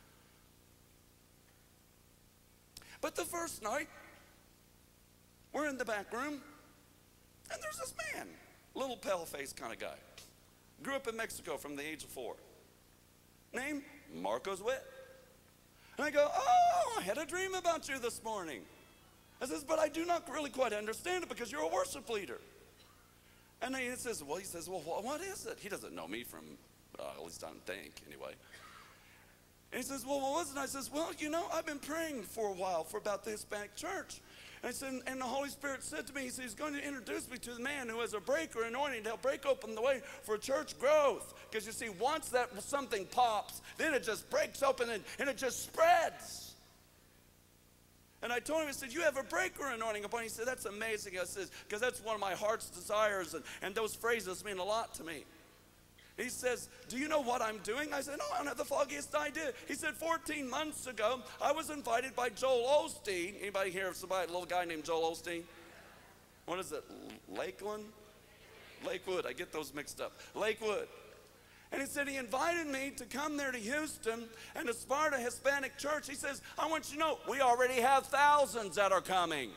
But the first night, we're in the back room, and there's this man, little pale-faced kind of guy. Grew up in Mexico from the age of 4. Name, Marcos Witt. And I go, oh, I had a dream about you this morning. I says, but I do not really quite understand it because you're a worship leader. And he says, well, what is it? He doesn't know me from, at least I don't think, anyway. And he says, well, what was it? I says, well, I've been praying for a while about the Hispanic church. And I said, and the Holy Spirit said to me, he said, he's going to introduce me to the man who has a breaker anointing to help break open the way for church growth. Because you see, once that something pops, then it just breaks open and it just spreads. And I told him, I said, you have a breaker anointing upon you. He said, that's amazing. I said, because that's one of my heart's desires, and those phrases mean a lot to me. He says, do you know what I'm doing? I said, no, I don't have the foggiest idea. He said, 14 months ago, I was invited by Joel Osteen. Anybody hear of somebody, a little guy named Joel Osteen? What is it, Lakeland? Lakewood, I get those mixed up. Lakewood. And he said he invited me to come there to Houston and to start a Hispanic church. He says, I want you to know, we already have thousands that are coming.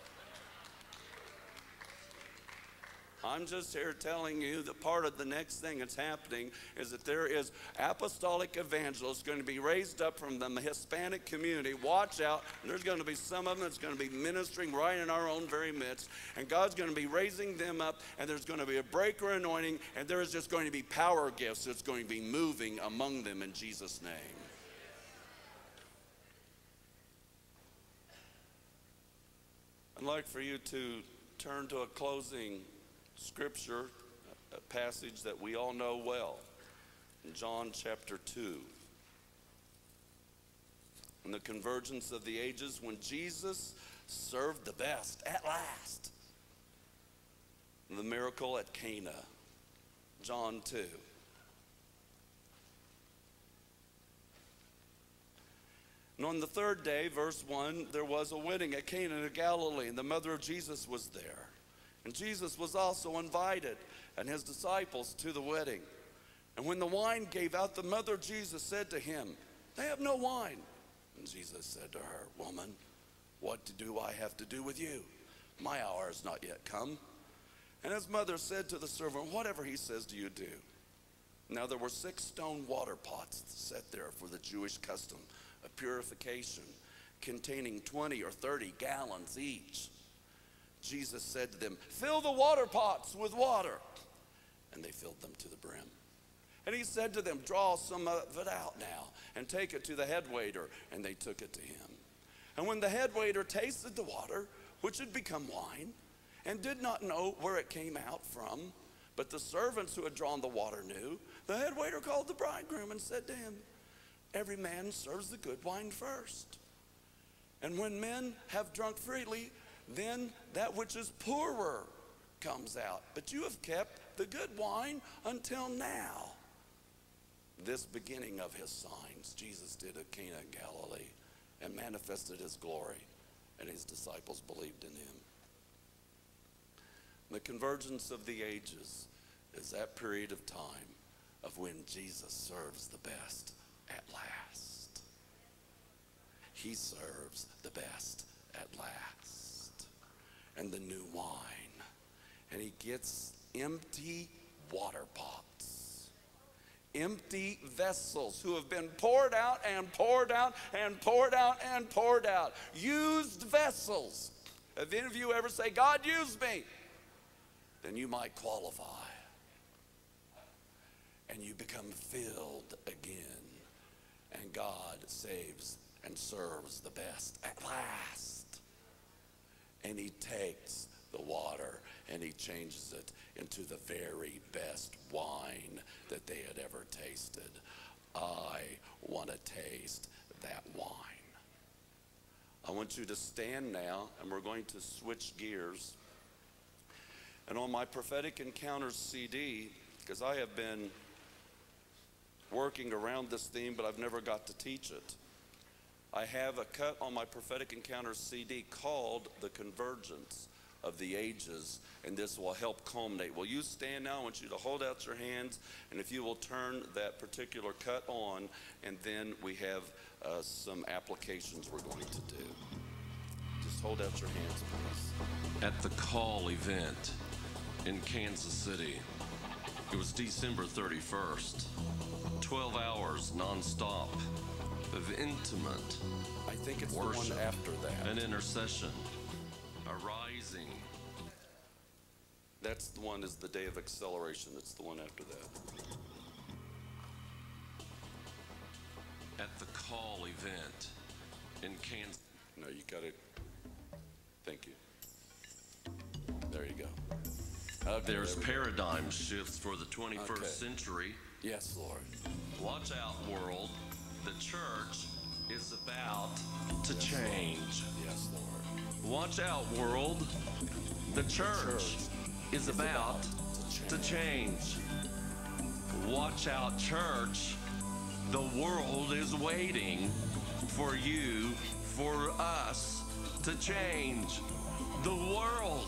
I'm just here telling you that part of the next thing that's happening is that there is apostolic evangelists going to be raised up from the Hispanic community. Watch out. There's going to be some of them that's going to be ministering right in our own very midst. And God's going to be raising them up, and there's going to be a breaker anointing, and there is just going to be power gifts that's going to be moving among them in Jesus' name. I'd like for you to turn to a closing scripture, a passage that we all know well, in John chapter 2. In the convergence of the ages, when Jesus served the best at last, the miracle at Cana, John 2. And on the third day, verse 1, there was a wedding at Cana of Galilee, and the mother of Jesus was there. And Jesus was also invited, and his disciples, to the wedding. And when the wine gave out, the mother of Jesus said to him, they have no wine. And Jesus said to her, woman, what do I have to do with you? My hour has not yet come. And his mother said to the servant, whatever he says to you, do. Now there were 6 stone water pots set there for the Jewish custom of purification, containing 20 or 30 gallons each. Jesus said to them, fill the water pots with water. And they filled them to the brim. And he said to them, draw some of it out now and take it to the head waiter. And they took it to him. And when the head waiter tasted the water, which had become wine, and did not know where it came out from, but the servants who had drawn the water knew, the head waiter called the bridegroom and said to him, every man serves the good wine first. And when men have drunk freely, then that which is poorer comes out. But you have kept the good wine until now. This beginning of his signs Jesus did at Cana in Galilee and manifested his glory, and his disciples believed in him. The convergence of the ages is that period of time of when Jesus serves the best at last. He serves the best at last. And the new wine. And he gets empty water pots. Empty vessels who have been poured out and poured out and poured out and poured out. Used vessels. Have any of you ever say, God used me? Then you might qualify. And you become filled again. And God saves and serves the best at last. And he takes the water and he changes it into the very best wine that they had ever tasted. I want to taste that wine. I want you to stand now, and we're going to switch gears. And on my Prophetic Encounters CD, because I have been working around this theme, but I've never got to teach it, I have a cut on my Prophetic Encounters CD called The Convergence of the Ages, and this will help culminate. Will you stand now? I want you to hold out your hands, and if you will turn that particular cut on, and then we have some applications we're going to do. Just hold out your hands, please. At the Call event in Kansas City, it was December 31st, 12 hours nonstop of intimate I think it's worship, the one after that. an intercession, a rising. That's the one is the day of acceleration. It's the one after that. At the Call event in Kansas. No, you got it. Thank you. There you go. Okay, There's paradigm shifts for the 21st century. Yes, Lord. Watch out, world. The church is about to change. Yes, Lord. Watch out, world. The church is about to change. Watch out, church. The world is waiting for you, for us to change. The world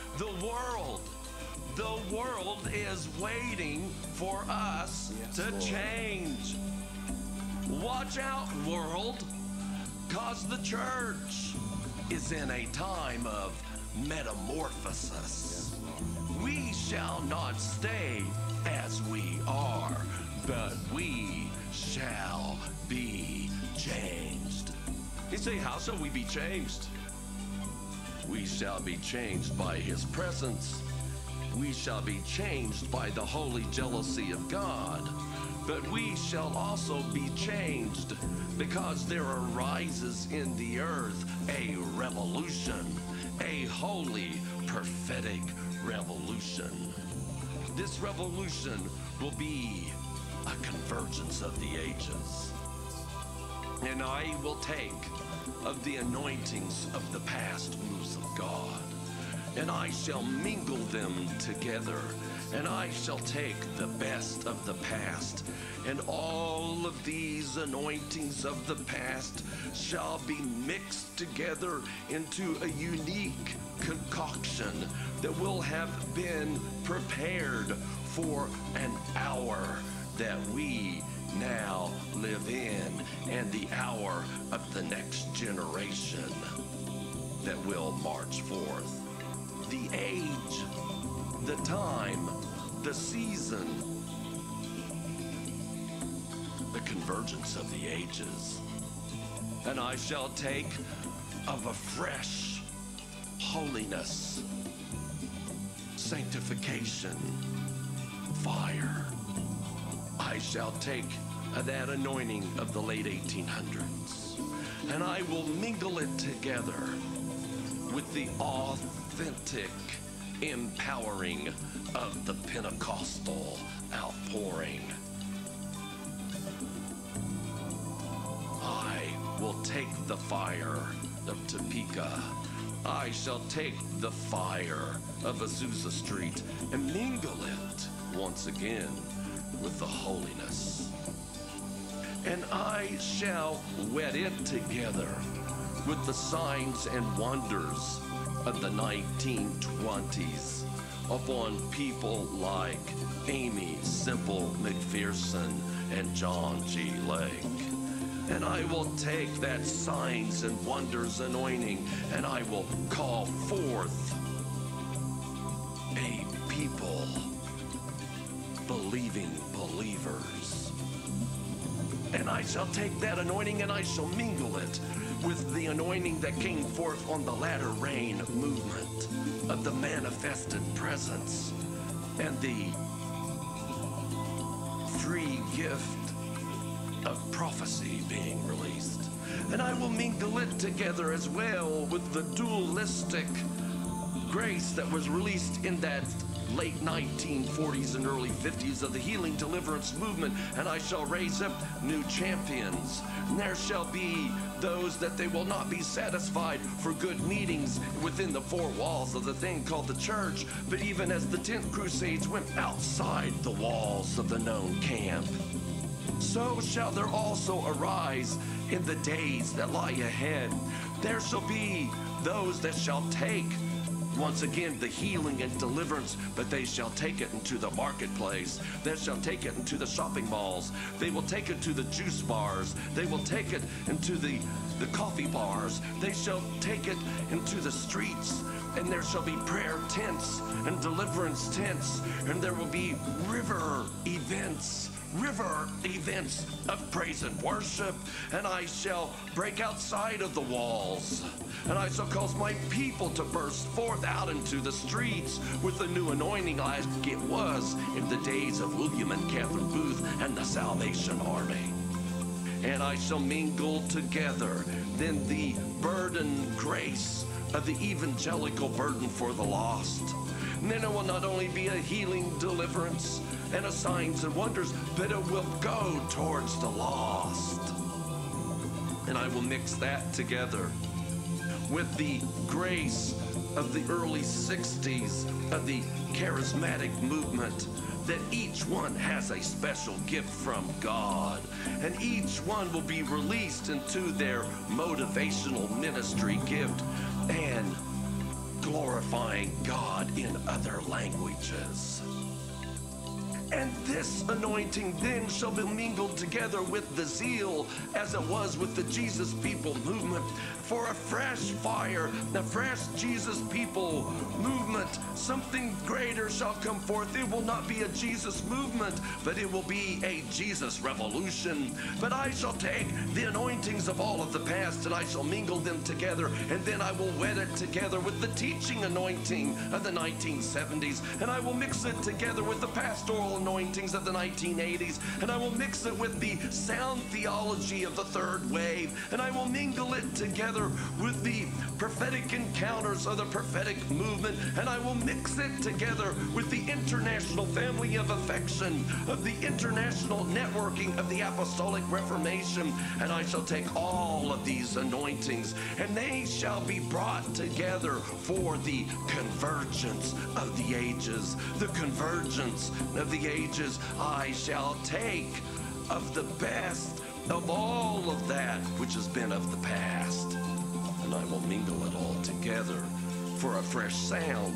is waiting for us to change. Watch out, world, 'cause the church is in a time of metamorphosis. We shall not stay as we are, but we shall be changed. You say, how shall we be changed? We shall be changed by his presence. We shall be changed by the holy jealousy of God. But we shall also be changed because there arises in the earth a revolution, a holy, prophetic revolution. This revolution will be a convergence of the ages. And I will take of the anointings of the past moves of God, and I shall mingle them together, and I shall take the best of the past, and all of these anointings of the past shall be mixed together into a unique concoction that will have been prepared for an hour that we now live in, and the hour of the next generation that will march forth. The age, the time, the season, the convergence of the ages. And I shall take of a fresh holiness, sanctification, fire. I shall take that anointing of the late 1800s, and I will mingle it together with the authentic empowering of the Pentecostal outpouring. I will take the fire of Topeka. I shall take the fire of Azusa Street and mingle it once again with the holiness. And I shall wed it together with the signs and wonders of the 1920s upon people like Amy Semple McPherson and John G. Lake. And I will take that signs and wonders anointing, and I will call forth a people, believing believers. And I shall take that anointing and I shall mingle it with the anointing that came forth on the latter rain movement of the manifested presence and the free gift of prophecy being released. And I will mingle it together as well with the dualistic grace that was released in that late 1940s and early 50s of the healing deliverance movement. And I shall raise up new champions. And there shall be those that they will not be satisfied for good meetings within the four walls of the thing called the church, but even as the 10th Crusades went outside the walls of the known camp, so shall there also arise in the days that lie ahead. There shall be those that shall take once again the healing and deliverance, but they shall take it into the marketplace. They shall take it into the shopping malls. They will take it to the juice bars. They will take it into the coffee bars. They shall take it into the streets. And there shall be prayer tents and deliverance tents. And there will be river events of praise and worship. And I shall break outside of the walls. And I shall cause my people to burst forth out into the streets with the new anointing like it was in the days of William and Catherine Booth and the Salvation Army. And I shall mingle together then the burden grace of the evangelical burden for the lost. And then it will not only be a healing deliverance and a signs and wonders, but it will go towards the lost. And I will mix that together with the grace of the early 60s of the charismatic movement, that each one has a special gift from God, and each one will be released into their motivational ministry gift and glorifying God in other languages. And this anointing then shall be mingled together with the zeal, as it was with the Jesus People movement, for a fresh fire, a fresh Jesus People movement. Something greater shall come forth. It will not be a Jesus movement, but it will be a Jesus revolution. But I shall take the anointings of all of the past, and I shall mingle them together, and then I will wed it together with the teaching anointing of the 1970s, and I will mix it together with the pastoral anointings of the 1980s, and I will mix it with the sound theology of the third wave, and I will mingle it together with the prophetic encounters of the prophetic movement, and I will mix it together with the international family of affection, of the international networking of the apostolic reformation, and I shall take all of these anointings, and they shall be brought together for the convergence of the ages. The convergence of the ages. I shall take of the best of all of that which has been of the past, and I will mingle it all together for a fresh sound,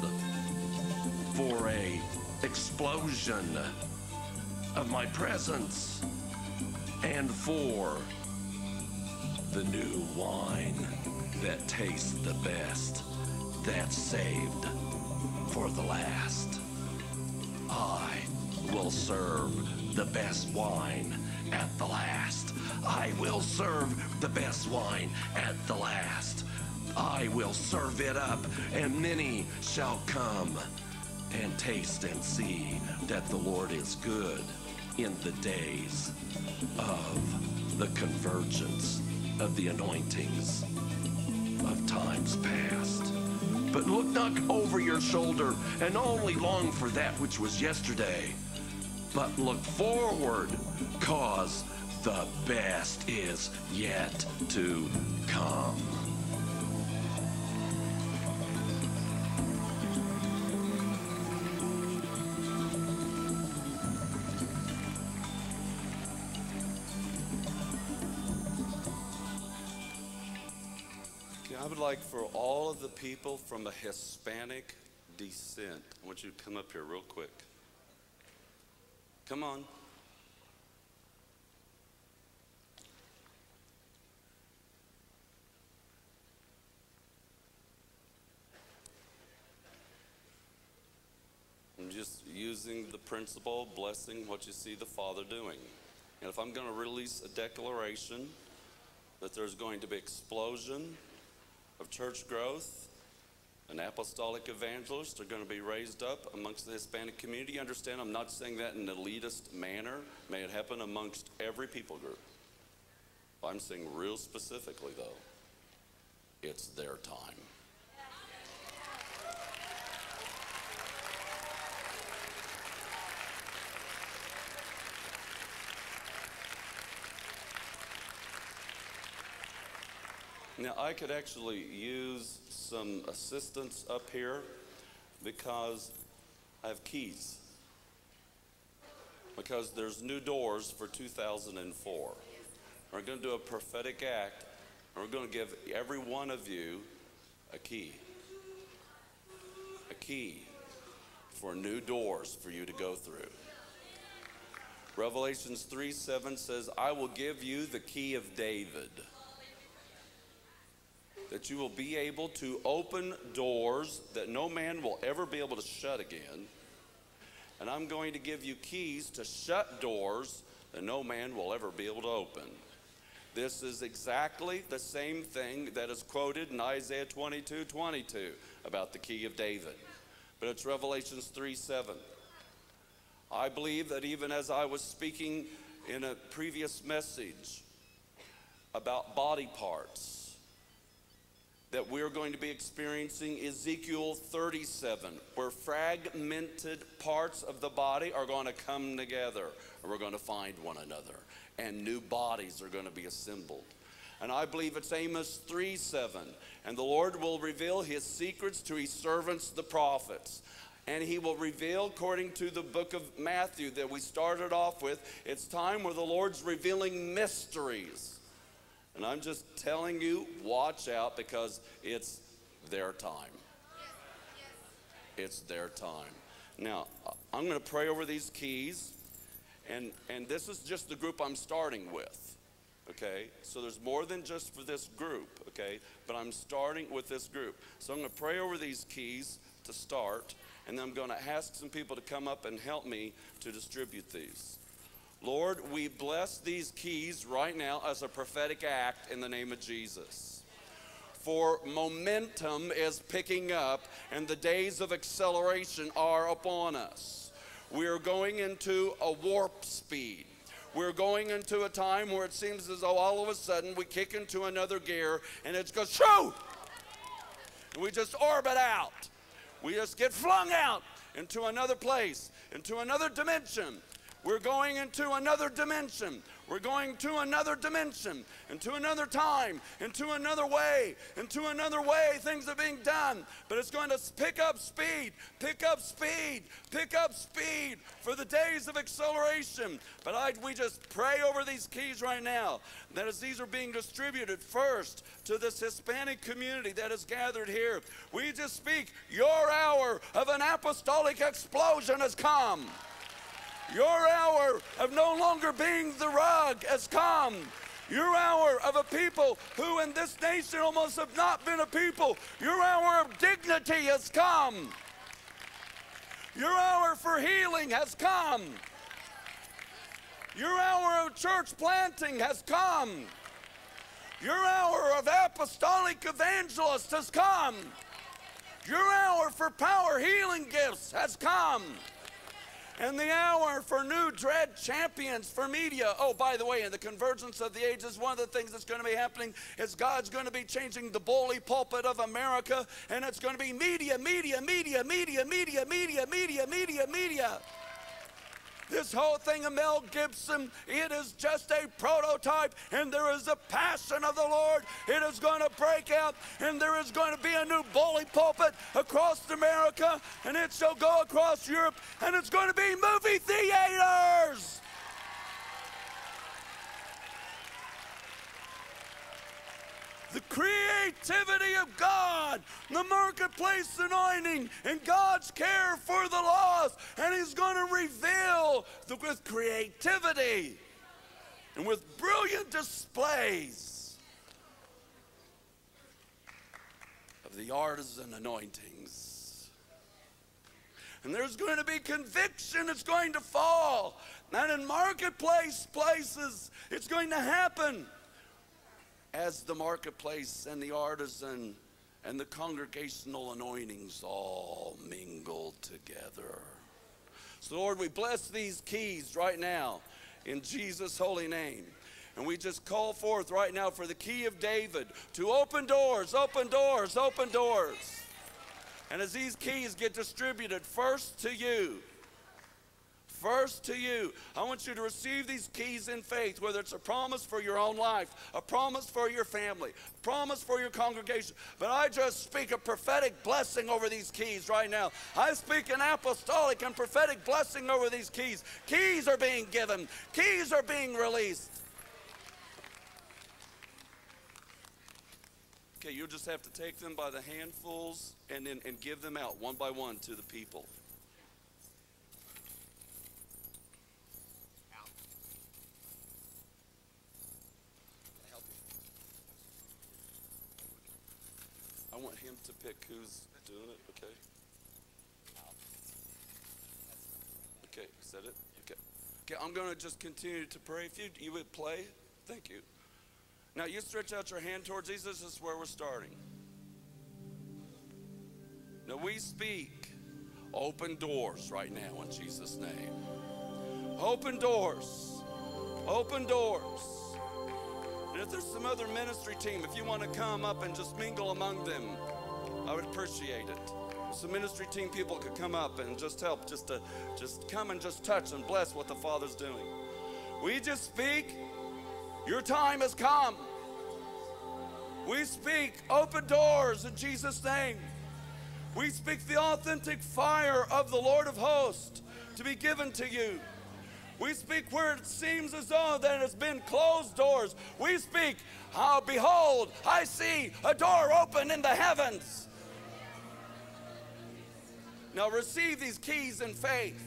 for a explosion of my presence, and for the new wine that tastes the best, that's saved for the last. I will serve the best wine at the last. I will serve the best wine at the last. I will serve it up, and many shall come and taste and see that the Lord is good in the days of the convergence of the anointings of times past. But look not over your shoulder and only long for that which was yesterday, but look forward, cause the best is yet to come. I would like for all of the people from a Hispanic descent, I want you to come up here real quick. Come on. I'm just using the principle, blessing what you see the Father doing. And if I'm going to release a declaration that there's going to be explosion of church growth, and apostolic evangelists are going to be raised up amongst the Hispanic community. Understand, I'm not saying that in an elitist manner. May it happen amongst every people group. I'm saying real specifically, though, it's their time. Now, I could actually use some assistance up here because I have keys. Because there's new doors for 2004. We're going to do a prophetic act, and we're going to give every one of you a key. A key for new doors for you to go through. Revelations 3:7 says, I will give you the key of David. That you will be able to open doors that no man will ever be able to shut again. And I'm going to give you keys to shut doors that no man will ever be able to open. This is exactly the same thing that is quoted in Isaiah 22:22 about the key of David. But it's Revelations 3:7. I believe that even as I was speaking in a previous message about body parts, that we're going to be experiencing Ezekiel 37, where fragmented parts of the body are going to come together, and we're going to find one another, and new bodies are going to be assembled. And I believe it's Amos 3:7. And the Lord will reveal his secrets to his servants, the prophets. And he will reveal, according to the book of Matthew that we started off with, it's time where the Lord's revealing mysteries. And I'm just telling you, watch out, because it's their time. It's their time. Now, I'm going to pray over these keys, and this is just the group I'm starting with, okay? So there's more than just for this group, okay? But I'm starting with this group. So I'm going to pray over these keys to start, and then I'm going to ask some people to come up and help me to distribute these. Lord, we bless these keys right now as a prophetic act in the name of Jesus. For momentum is picking up, and the days of acceleration are upon us. We are going into a warp speed. We're going into a time where it seems as though all of a sudden we kick into another gear and it goes, shoot! And we just orbit out. We just get flung out into another place, into another dimension. We're going into another dimension. We're going to another dimension, into another time, into another way, into another way. Things are being done, but it's going to pick up speed, pick up speed, pick up speed for the days of acceleration. But we just pray over these keys right now, that as these are being distributed first to this Hispanic community that is gathered here, we just speak, your hour of an apostolic explosion has come. Your hour of no longer being the rug has come. Your hour of a people who in this nation almost have not been a people. Your hour of dignity has come. Your hour for healing has come. Your hour of church planting has come. Your hour of apostolic evangelist has come. Your hour for power healing gifts has come. And the hour for new dread champions for media. Oh, by the way, in the convergence of the ages, one of the things that's going to be happening is God's going to be changing the bully pulpit of America, and it's going to be media, media, media, media, media, media, media, media, media. This whole thing of Mel Gibson, it is just a prototype, and there is a passion of the Lord. It is going to break out, and there is going to be a new bully pulpit across America, and it shall go across Europe, and it's going to be movie theaters. The creativity of God, the marketplace anointing, and God's care for the lost. And he's going to reveal with creativity and with brilliant displays of the artisan anointings. And there's going to be conviction. It's going to fall. And in marketplace places, it's going to happen. As the marketplace and the artisan and the congregational anointings all mingle together. So Lord, we bless these keys right now in Jesus' holy name. And we just call forth right now for the key of David to open doors, open doors, open doors. And as these keys get distributed first to you, I want you to receive these keys in faith, whether it's a promise for your own life, a promise for your family, a promise for your congregation. But I just speak a prophetic blessing over these keys right now. I speak an apostolic and prophetic blessing over these keys. Keys are being given. Keys are being released. Okay, you'll just have to take them by the handfuls and give them out one by one to the people. I want him to pick who's doing it, okay? Okay, is that it? Okay. Okay, I'm going to just continue to pray. If you would play, thank you. Now, you stretch out your hand towards these. This is where we're starting. Now, we speak open doors right now in Jesus' name. Open doors. Open doors. And if there's some other ministry team, if you want to come up and just mingle among them, I would appreciate it. Some ministry team people could come up and just help, just come and just touch and bless what the Father's doing. We just speak, your time has come. We speak open doors in Jesus' name. We speak the authentic fire of the Lord of hosts to be given to you. We speak where it seems as though there has been closed doors. We speak, behold, I see a door open in the heavens. Now receive these keys in faith.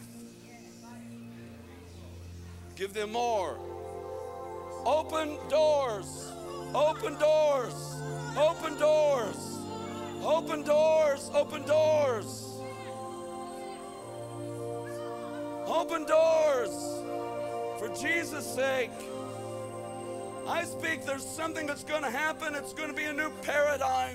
Give them more. Open doors. Open doors. Open doors. Open doors. Open doors. Open doors. For Jesus' sake. I speak there's something that's going to happen. It's going to be a new paradigm.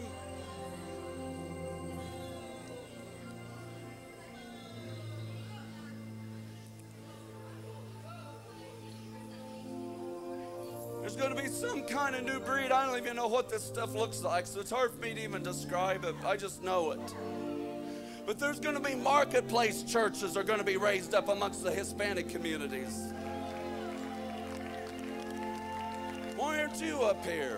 There's going to be some kind of new breed. I don't even know what this stuff looks like, so it's hard for me to even describe it. I just know it. But there's going to be marketplace churches are going to be raised up amongst the Hispanic communities. Why aren't you up here?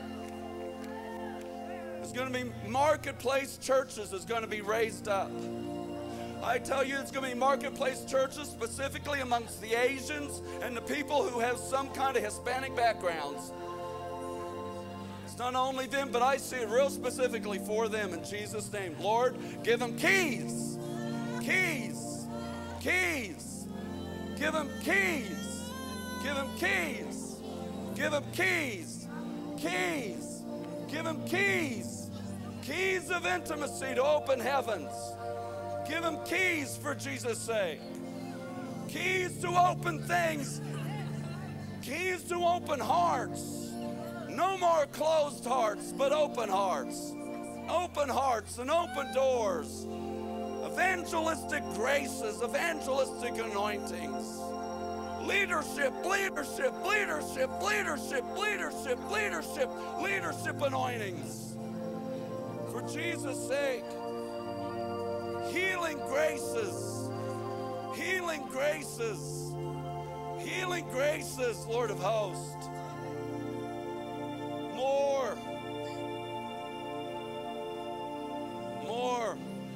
There's going to be marketplace churches that's going to be raised up. I tell you, it's going to be marketplace churches specifically amongst the Asians and the people who have some kind of Hispanic backgrounds. It's not only them, but I see it real specifically for them in Jesus' name. Lord, give them keys. Keys. Keys. Give them keys. Give them keys. Give them keys. Keys. Give them keys. Keys of intimacy to open heavens. Give them keys for Jesus' sake. Keys to open things. Keys to open hearts. No more closed hearts, but open hearts. Open hearts and open doors. Evangelistic graces, evangelistic anointings. Leadership, leadership, leadership, leadership, leadership, leadership, leadership anointings. For Jesus' sake. Healing graces, healing graces, healing graces, Lord of hosts. More, more,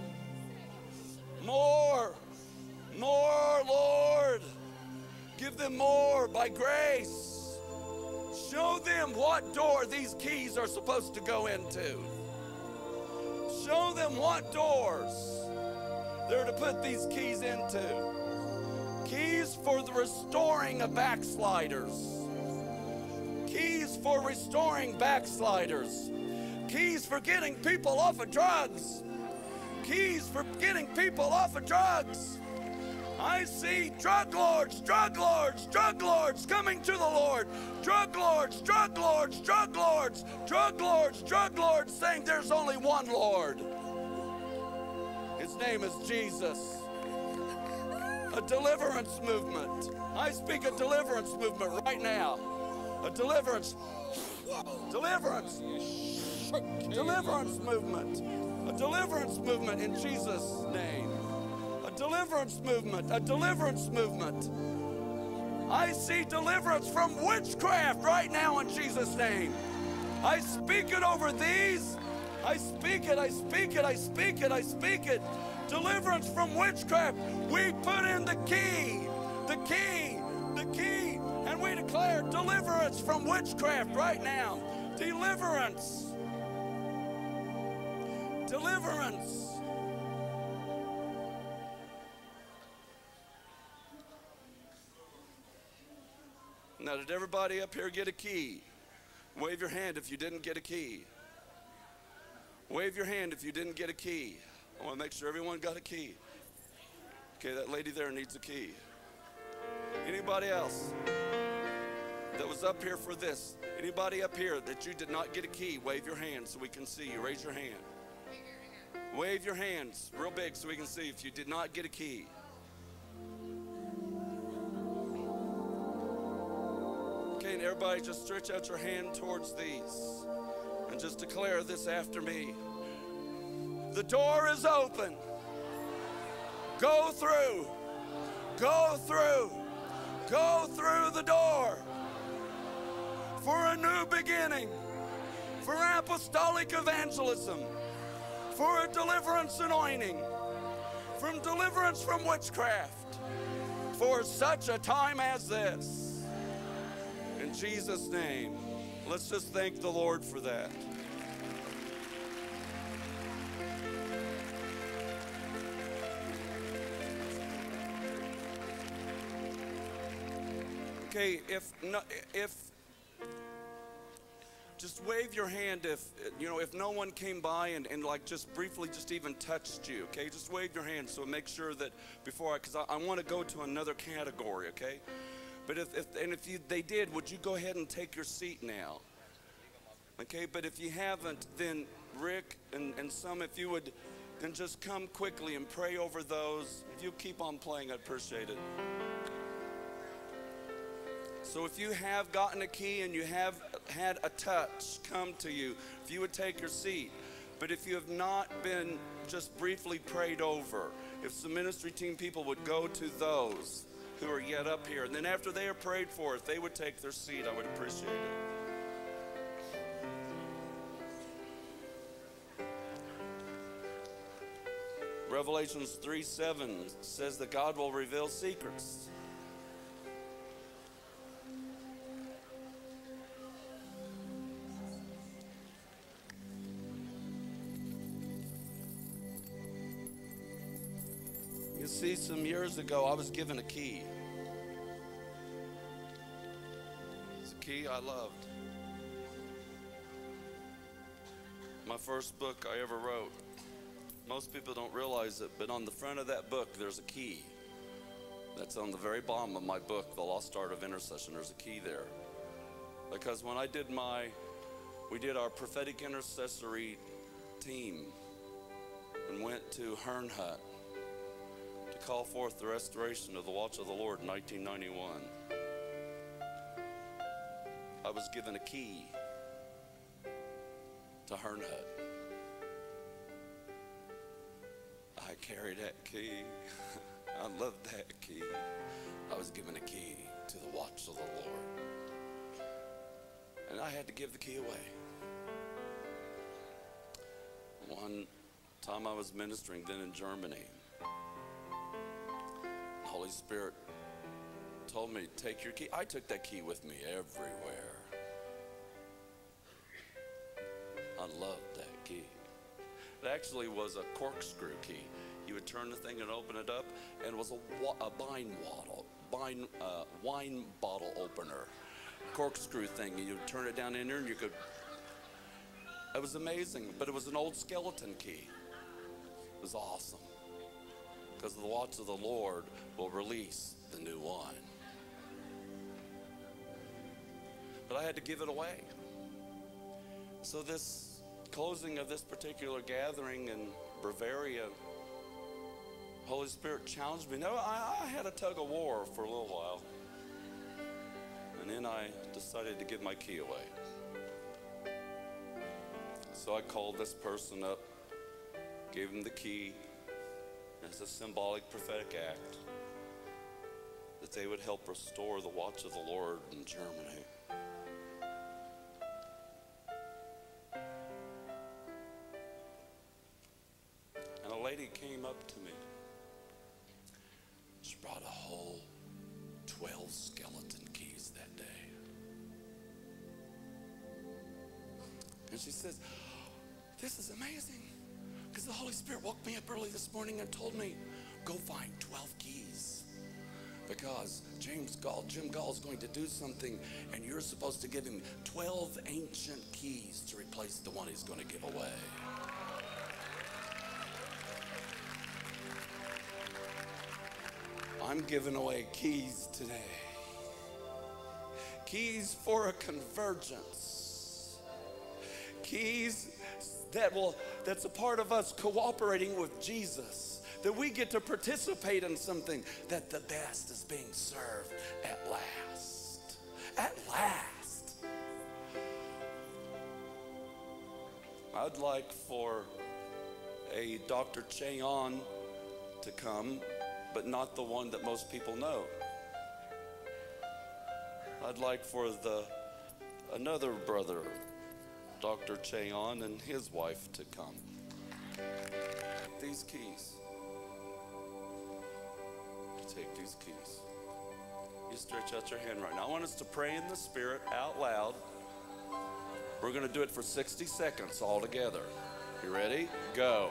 more, more, Lord. Give them more by grace. Show them what door these keys are supposed to go into. Show them what doors they're to put these keys into. Keys for the restoring of backsliders. Keys for restoring backsliders. Keys for getting people off of drugs. Keys for getting people off of drugs. I see drug lords, drug lords, drug lords coming to the Lord. Drug lords, drug lords, drug lords, drug lords, drug lords saying there's only one Lord. His name is Jesus. A deliverance movement. I speak a deliverance movement right now. A deliverance. Deliverance. Deliverance movement. A deliverance movement in Jesus' name. A deliverance movement. A deliverance movement. I see deliverance from witchcraft right now in Jesus' name. I speak it over these. I speak it, I speak it, I speak it, I speak it. Deliverance from witchcraft. We put in the key, the key, the key, and we declare deliverance from witchcraft right now. Deliverance. Deliverance. Now, did everybody up here get a key? Wave your hand if you didn't get a key. Wave your hand if you didn't get a key. I want to make sure everyone got a key. Okay, that lady there needs a key. Anybody else that was up here for this? Anybody up here that you did not get a key? Wave your hand so we can see you. Raise your hand. Wave your hands real big so we can see if you did not get a key. Okay, and everybody just stretch out your hand towards these. And just declare this after me. The door is open. Go through. Go through. Go through the door. For a new beginning. for apostolic evangelism, for a deliverance anointing, from deliverance from witchcraft, for such a time as this. In Jesus' name, let's just thank the Lord for that. Okay, if just wave your hand if no one came by and like just briefly just even touched you, okay? Just wave your hand so make sure that before because I want to go to another category, okay? But if they did, would you go ahead and take your seat now? Okay, but if you haven't, then Rick and some, if you would then just come quickly and pray over those. If you keep on playing, I'd appreciate it. So if you have gotten a key and you have had a touch come to you, if you would take your seat. But if you have not been just briefly prayed over, if some ministry team people would go to those who are yet up here, and then after they are prayed for, if they would take their seat, I would appreciate it. Revelations 3:7 says that God will reveal secrets. You see, some years ago, I was given a key. It's a key I loved. My first book I ever wrote. Most people don't realize it, but on the front of that book, there's a key. That's on the very bottom of my book, The Lost Art of Intercession. There's a key there. Because when we did our prophetic intercessory team and went to Herrnhut to call forth the restoration of the Watch of the Lord in 1991, I was given a key to Herrnhut. I carried that key. I loved that key. I was given a key to the Watch of the Lord. And I had to give the key away. One time I was ministering then in Germany. The Holy Spirit told me, take your key. I took that key with me everywhere. I loved that key. It actually was a corkscrew key. You would turn the thing and open it up, and it was a wine bottle opener, corkscrew thing. And you would turn it down in there, and you could. It was amazing, but it was an old skeleton key. It was awesome, because the Watch of the Lord will release the new wine. But I had to give it away. So this closing of this particular gathering in Bavaria, Holy Spirit challenged me. No, I had a tug of war for a little while. And then I decided to give my key away. So I called this person up, gave him the key as a symbolic prophetic act that they would help restore the Watch of the Lord in Germany. And a lady came up to me. She brought a whole 12 skeleton keys that day. And she says, this is amazing, because the Holy Spirit woke me up early this morning and told me, go find 12 keys. Because Jim Gall is going to do something, and you're supposed to give him 12 ancient keys to replace the one he's going to give away. I'm giving away keys today. Keys for a convergence. Keys that's a part of us cooperating with Jesus. That we get to participate in something that the best is being served at last. At last. I'd like for a Dr. Cheon to come, but not the one that most people know. I'd like for another brother, Dr. Cheon and his wife to come. These keys. Take these keys. You stretch out your hand right now. I want us to pray in the Spirit out loud. We're going to do it for 60 seconds all together. You ready? Go.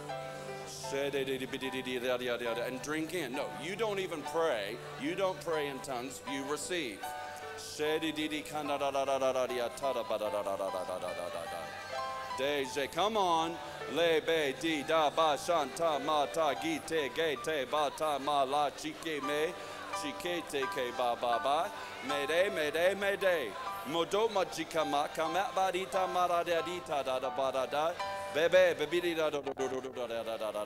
And drink in. No, you don't even pray. You don't pray in tongues. You receive. Come on. Le be di da ba shanta ma ta gite gate ba ta ma la chike me chike te ke ba ba ba mede mede mede modo ma chika ma kama ba di ta ma da di ta da da ba da da bebe baby di da da da da da da da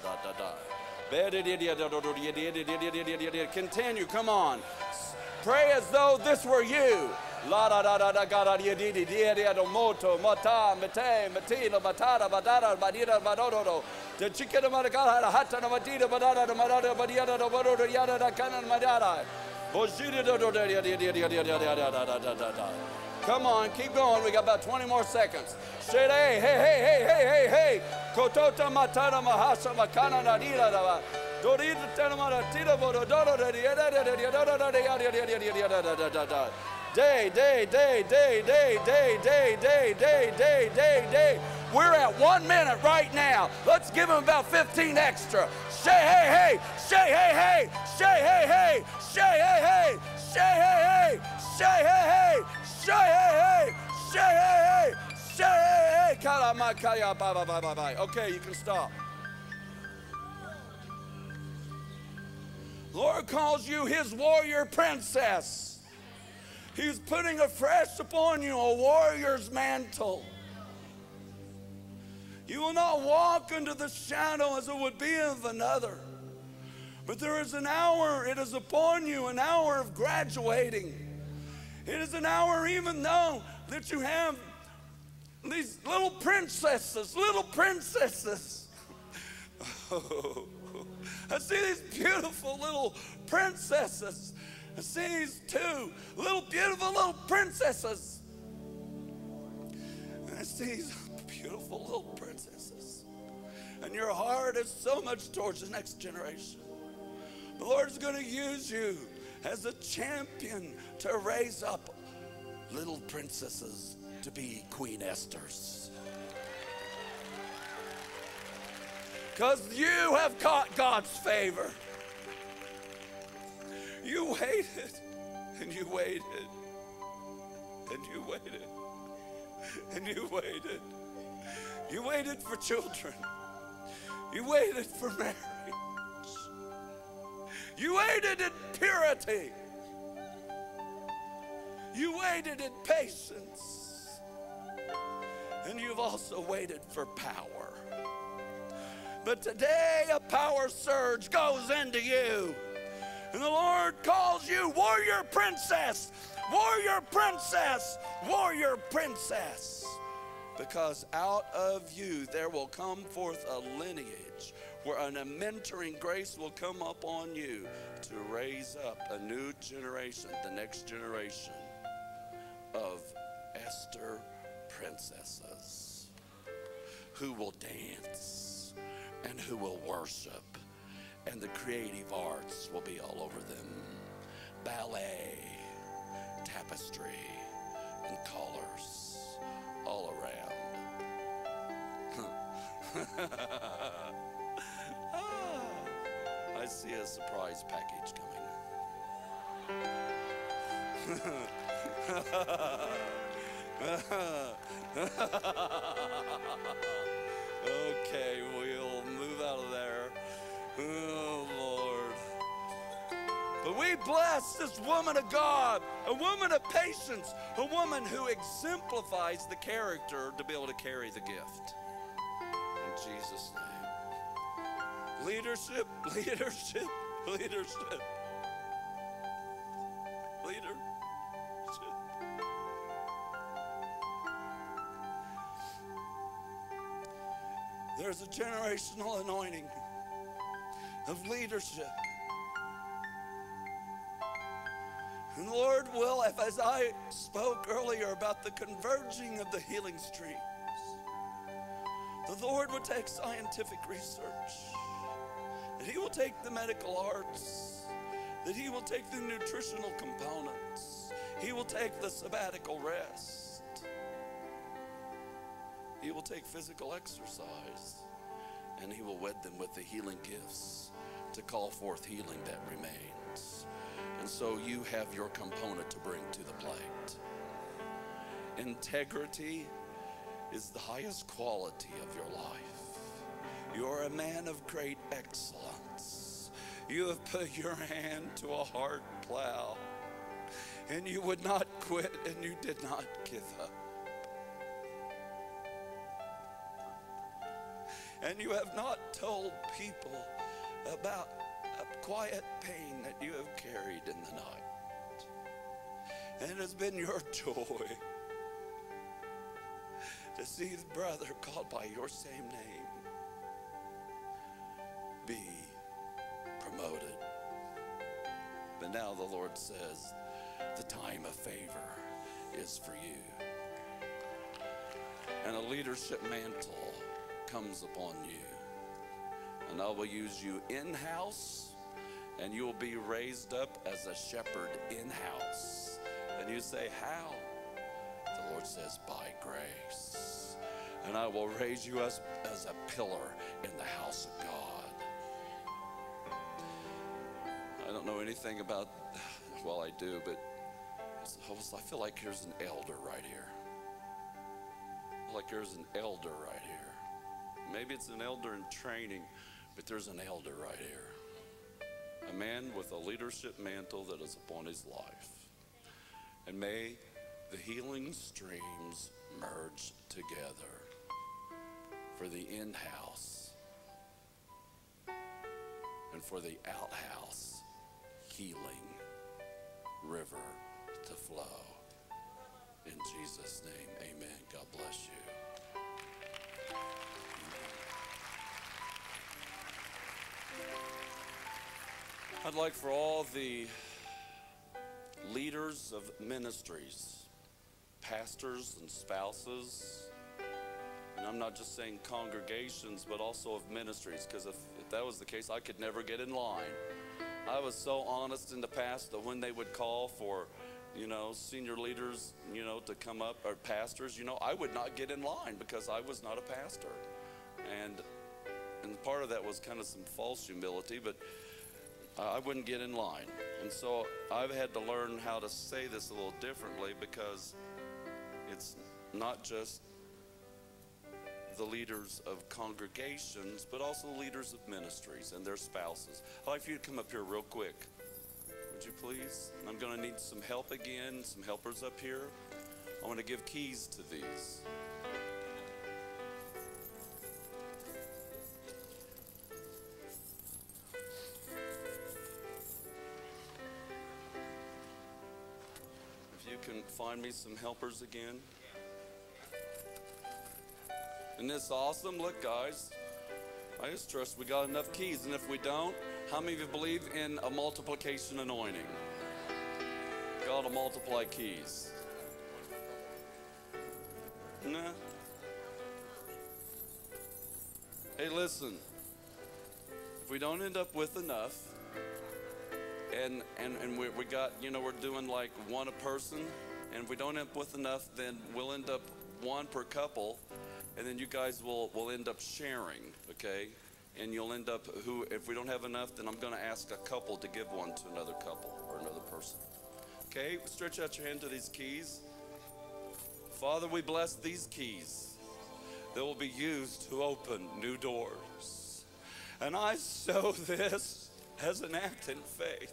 da da. Continue. Come on. Pray as though this were you. La da da da da ga da di di di di do moto mata mate matila batara badara badira badodo the chicken madagala hatta na madida badara madara badia do bodo yada da kanan madara bojida do do da. Come on, keep going. We got about 20 more seconds. Say hey hey hey hey hey hey hey kotota matara mahasa makana nadira da dorita tanamara tira bodo dodo da. Day. We're at 1 minute right now. Let's give them about 15 extra. Say hey hey, say hey hey, say hey hey, say hey hey, say hey hey, say hey hey, say hey hey, say hey hey, say hey hey. Bye. Okay, you can stop. Lord calls you his warrior princess. He's putting afresh upon you a warrior's mantle. You will not walk into the shadow as it would be of another. But there is an hour, it is upon you, an hour of graduating. It is an hour even though that you have these little princesses. Oh, I see these beautiful little princesses. I see these two beautiful little princesses. And I see these beautiful little princesses. And your heart is so much towards the next generation. The Lord is going to use you as a champion to raise up little princesses to be Queen Esthers. Because you have caught God's favor. You waited, and you waited, and you waited, and you waited. You waited for children. You waited for marriage. You waited in purity. You waited in patience. And you've also waited for power. But today a power surge goes into you. And the Lord calls you warrior princess, warrior princess, warrior princess. Because out of you there will come forth a lineage where a mentoring grace will come up on you to raise up a new generation, the next generation of Esther princesses who will dance and who will worship. And the creative arts will be all over them. Ballet, tapestry, and colors all around. I see a surprise package coming. Okay, we'll move out of there. Oh, Lord. But we bless this woman of God, a woman of patience, a woman who exemplifies the character to be able to carry the gift. In Jesus' name. Leadership. There's a generational anointing of leadership. And the Lord will, as I spoke earlier about the converging of the healing streams, the Lord will take scientific research, that He will take the medical arts, that He will take the nutritional components, He will take the sabbatical rest, He will take physical exercise, and He will wed them with the healing gifts to call forth healing that remains. And so you have your component to bring to the plate. Integrity is the highest quality of your life. You're a man of great excellence. You have put your hand to a hard plow, and you would not quit, and you did not give up. And you have not told people about a quiet pain that you have carried in the night. And it has been your joy to see the brother called by your same name be promoted. But now the Lord says the time of favor is for you. And a leadership mantle comes upon you. And I will use you in-house, and you will be raised up as a shepherd in-house. And you say, how? The Lord says, by grace. And I will raise you as a pillar in the house of God. I don't know anything about, well, I do, but I feel like here's an elder right here. I feel like there's an elder right here. Maybe it's an elder in training, but there's an elder right here. A man with a leadership mantle that is upon his life. And may the healing streams merge together for the in-house and for the outhouse healing river to flow. In Jesus' name, amen. God bless you. I'd like for all the leaders of ministries, pastors and spouses, and I'm not just saying congregations, but also of ministries, because if that was the case, I could never get in line. I was so honest in the past that when they would call for, senior leaders, to come up, or pastors, I would not get in line because I was not a pastor. And part of that was kind of some false humility, but I wouldn't get in line. And so I've had to learn how to say this a little differently, because it's not just the leaders of congregations, but also leaders of ministries and their spouses. I'd like for you to come up here real quick. Would you please? I'm going to need some help again, some helpers up here. I want to give keys to these. Can find me some helpers again. Isn't this awesome? Look, guys, I just trust we got enough keys. And if we don't, how many of you believe in a multiplication anointing? God will multiply keys. Nah. Hey, listen, if we don't end up with enough, and we got, we're doing like one a person, and if we don't end up with enough, then we'll end up one per couple, and then you guys will end up sharing, okay? And you'll end up, if we don't have enough, then I'm going to ask a couple to give one to another couple or another person. Okay, stretch out your hand to these keys. Father, we bless these keys that will be used to open new doors. And I sow this as an act in faith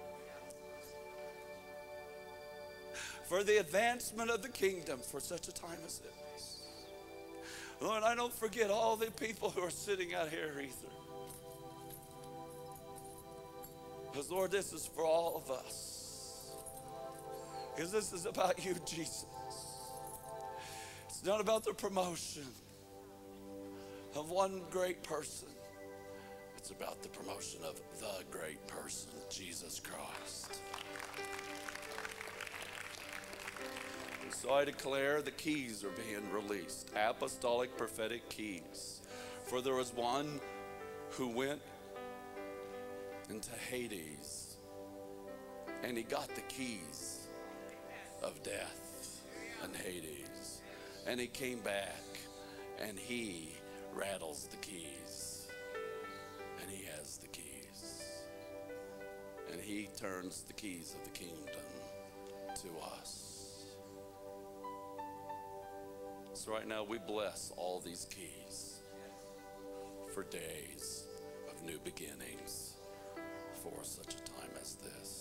for the advancement of the kingdom for such a time as this. Lord, I don't forget all the people who are sitting out here either. Because, Lord, this is for all of us. Because this is about you, Jesus. It's not about the promotion of one great person. It's about the promotion of the great person, Jesus Christ. So I declare the keys are being released, apostolic prophetic keys. For there was one who went into Hades, and he got the keys of death and Hades. And he came back, and he rattles the keys, and he has the keys, and he turns the keys of the kingdom to us. So right now we bless all these keys for days of new beginnings for such a time as this.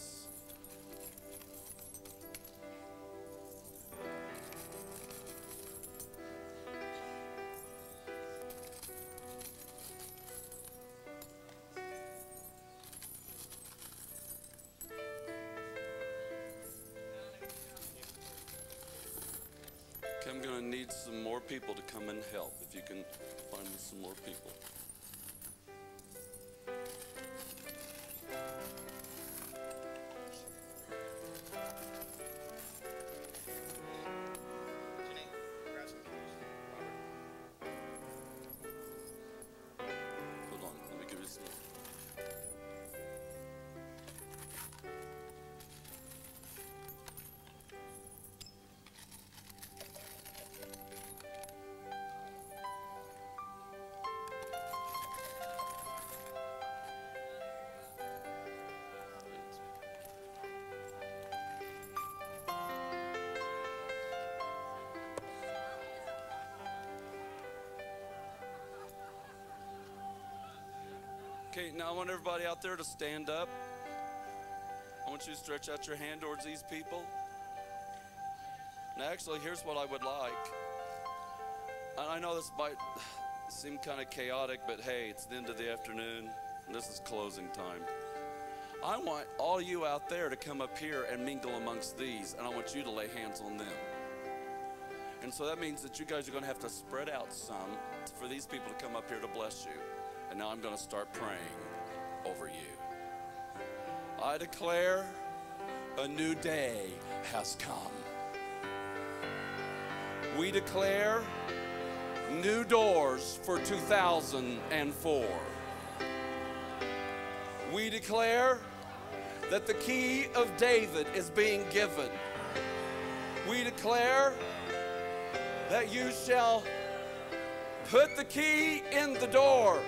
Okay, I'm going to need some more people to come and help. If you can find me some more people. Hold on, let me give you some. Okay, now I want everybody out there to stand up. I want you to stretch out your hand towards these people. And actually, here's what I would like. And I know this might seem kind of chaotic, but hey, it's the end of the afternoon, and this is closing time. I want all you out there to come up here and mingle amongst these, and I want you to lay hands on them. And so that means that you guys are going to have to spread out some for these people to come up here to bless you. And now I'm going to start praying over you. I declare a new day has come. We declare new doors for 2004. We declare that the key of David is being given. We declare that you shall put the key in the door,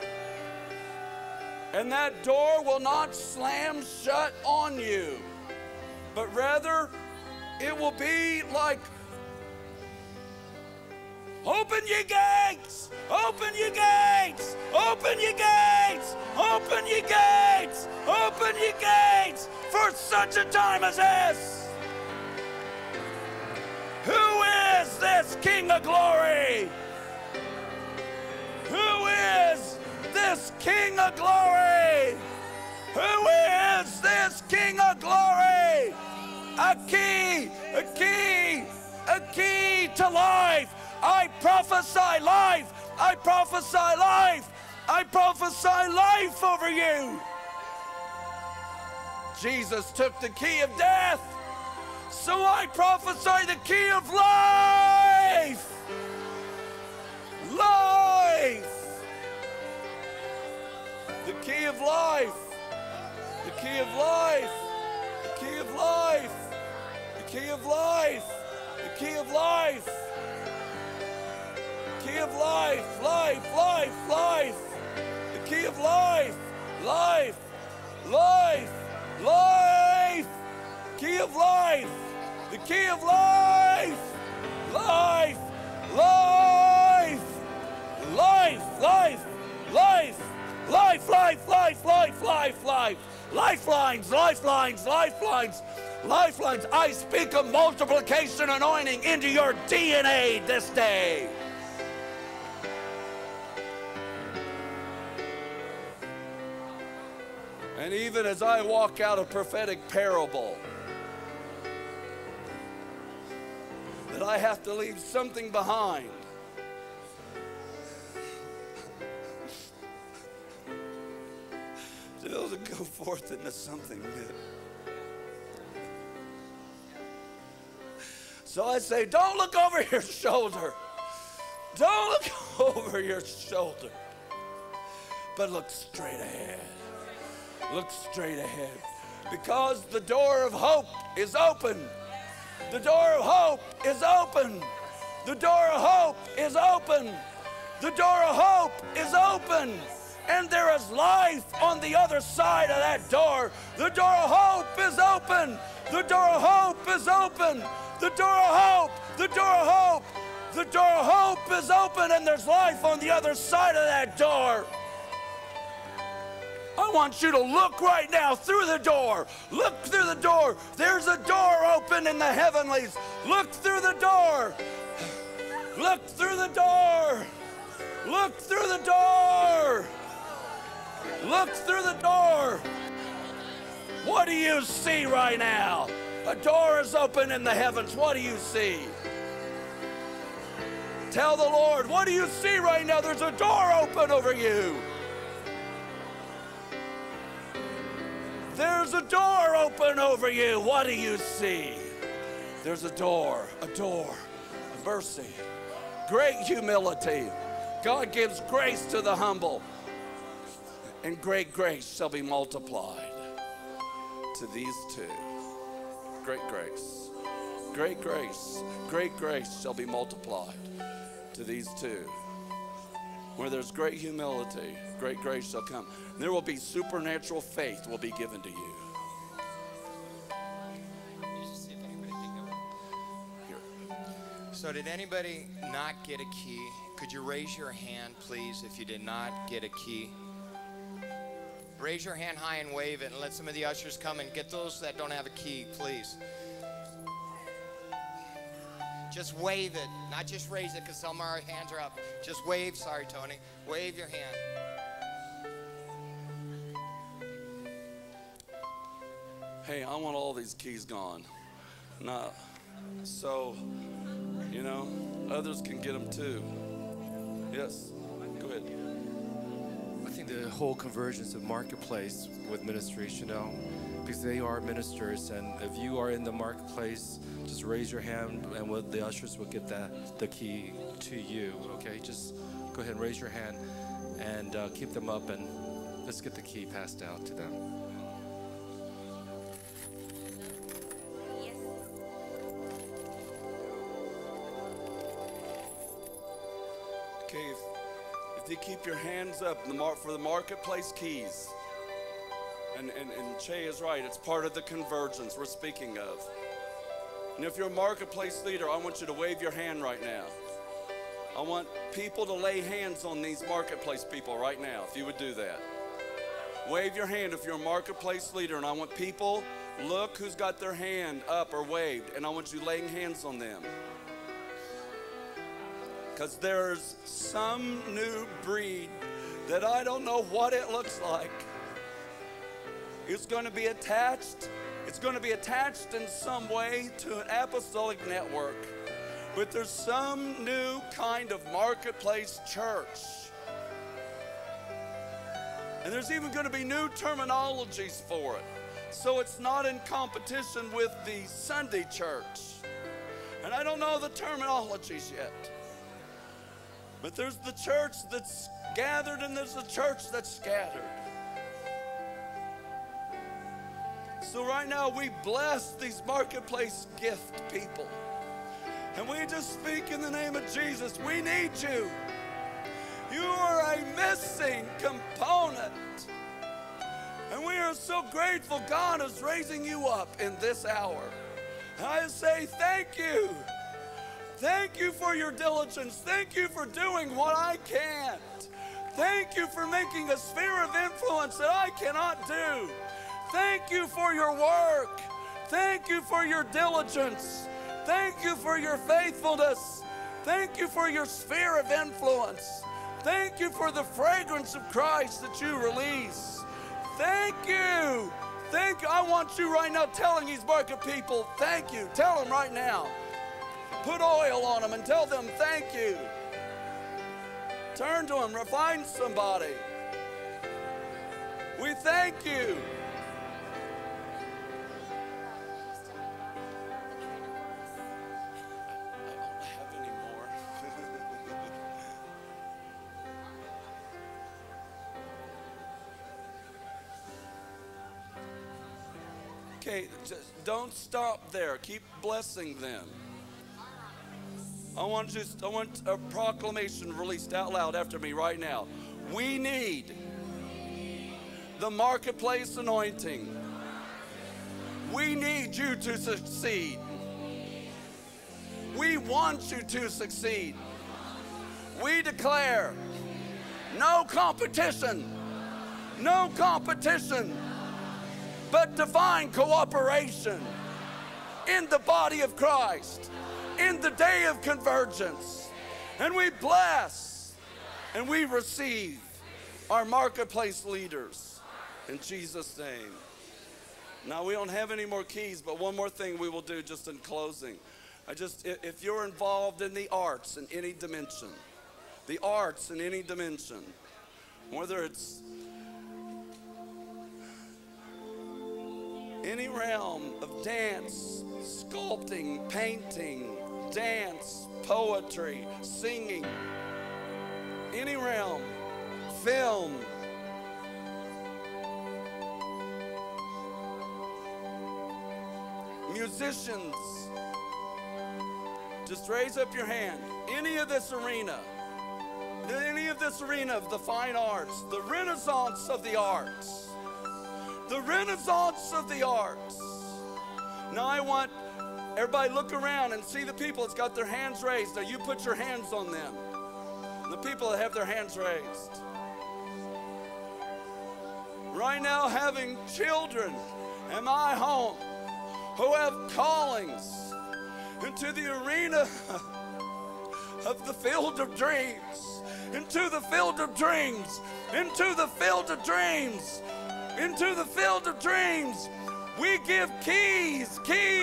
and that door will not slam shut on you, but rather it will be like, open ye gates, open ye gates, open ye gates, open ye gates, open ye gates for such a time as this. Who is this King of glory? Who is this King of glory? Who is this King of glory? A key, a key, a key to life. I prophesy life. I prophesy life. I prophesy life over you. Jesus took the key of death, so I prophesy the key of life. Life. The key of life. The key of life. The key of life. The key of life. The key of life. Key of life, life, life, life. The key of life, life, life, life. Key of life, the key of life, life, life, life, life, life, life, life, life, life, life, life. Lifelines, lifelines, lifelines, lifelines. I speak a multiplication anointing into your DNA this day. And even as I walk out a prophetic parable, that I have to leave something behind. To be able to go forth into something new. So I say, don't look over your shoulder. Don't look over your shoulder. But look straight ahead. Look straight ahead. Because the door of hope is open. The door of hope is open. The door of hope is open. The door of hope is open. And there is life on the other side of that door. The door of hope is open. The door of hope is open. The door of hope. The door of hope. The door of hope is open, and there's life on the other side of that door. I want you to look right now through the door. Look through the door. There's a door open in the heavenlies. Look through the door. Look through the door. Look through the door. Look through the door. What do you see right now? A door is open in the heavens. What do you see? Tell the Lord, what do you see right now? There's a door open over you. There's a door open over you. What do you see? There's a door of mercy, great humility. God gives grace to the humble, and great grace shall be multiplied to these two. Great grace, great grace, great grace shall be multiplied to these two. Where there's great humility, great grace shall come. There will be supernatural faith will be given to you. So did anybody not get a key? Could you raise your hand, please, if you did not get a key? Raise your hand high and wave it, and let some of the ushers come and get those that don't have a key, please. Just wave it, not just raise it, because some of our hands are up. Just wave, sorry, Tony. Wave your hand. Hey, I want all these keys gone. Not so, you know, others can get them too. Yes, go ahead. I think the whole convergence of marketplace with ministry, you know, because they are ministers, and if you are in the marketplace, just raise your hand, and the ushers will get the key to you. Okay, just go ahead and raise your hand, and keep them up, and let's get the key passed out to them. Okay, if you keep your hands up for the marketplace keys, and Che is right, it's part of the convergence we're speaking of. And if you're a marketplace leader, I want you to wave your hand right now. I want people to lay hands on these marketplace people right now, if you would do that. Wave your hand if you're a marketplace leader, and I want people, look who's got their hand up or waved, and I want you laying hands on them. Because there's some new breed that I don't know what it looks like. It's going to be attached. It's going to be attached in some way to an apostolic network. But there's some new kind of marketplace church. And there's even going to be new terminologies for it. So it's not in competition with the Sunday church. And I don't know the terminologies yet. But there's the church that's gathered, and there's the church that's scattered. So right now we bless these marketplace gift people. And we just speak in the name of Jesus. We need you. You are a missing component. And we are so grateful God is raising you up in this hour. And I say thank you. Thank you for your diligence. Thank you for doing what I can't. Thank you for making a sphere of influence that I cannot do. Thank you for your work. Thank you for your diligence. Thank you for your faithfulness. Thank you for your sphere of influence. Thank you for the fragrance of Christ that you release. Thank you. Thank you. I want you right now telling these market people, thank you. Tell them right now. Put oil on them and tell them thank you. Turn to them, find somebody. We thank you. Okay, just don't stop there. Keep blessing them. I want a proclamation released out loud after me right now. We need the marketplace anointing. We need you to succeed. We want you to succeed. We declare no competition, but divine cooperation in the body of Christ, in the day of convergence. And we bless and we receive our marketplace leaders in Jesus' name. Now, we don't have any more keys, but one more thing we will do just in closing. If you're involved in the arts in any dimension, whether it's any realm of dance, sculpting, painting, dance, poetry, singing, any realm, film, musicians, just raise up your hand. Any of this arena of the fine arts, the renaissance of the arts. Now I want everybody look around and see the people that's got their hands raised. Now you put your hands on them. The people that have their hands raised. Right now, having children in my home who have callings into the arena of the field of dreams, into the field of dreams, into the field of dreams, into the field of dreams. We give keys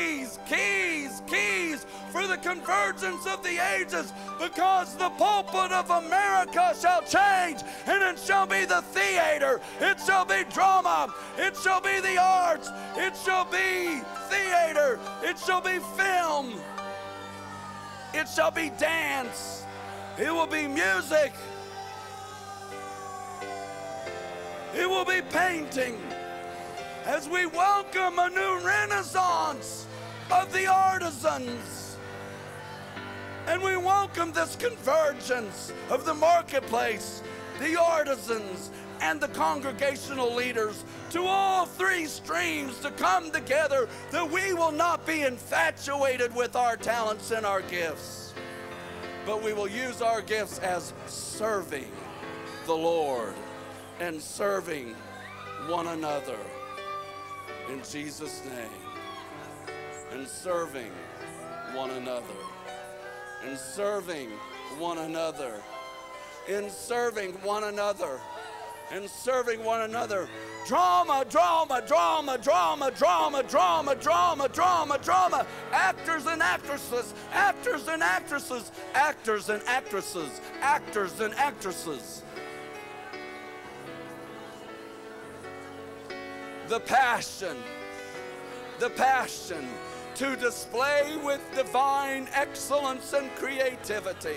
for the convergence of the ages, because the pulpit of America shall change, and it shall be the theater, it shall be drama, it shall be the arts, it shall be theater, it shall be film, it shall be dance, it will be music, it will be painting, as we welcome a new renaissance of the artisans. And we welcome this convergence of the marketplace, the artisans, and the congregational leaders, to all three streams to come together, that we will not be infatuated with our talents and our gifts, but we will use our gifts as serving the Lord and serving one another. In Jesus' name. And serving one another. And serving one another. In serving one another. And serving one another. Drama. Actors and actresses. The passion to display with divine excellence and creativity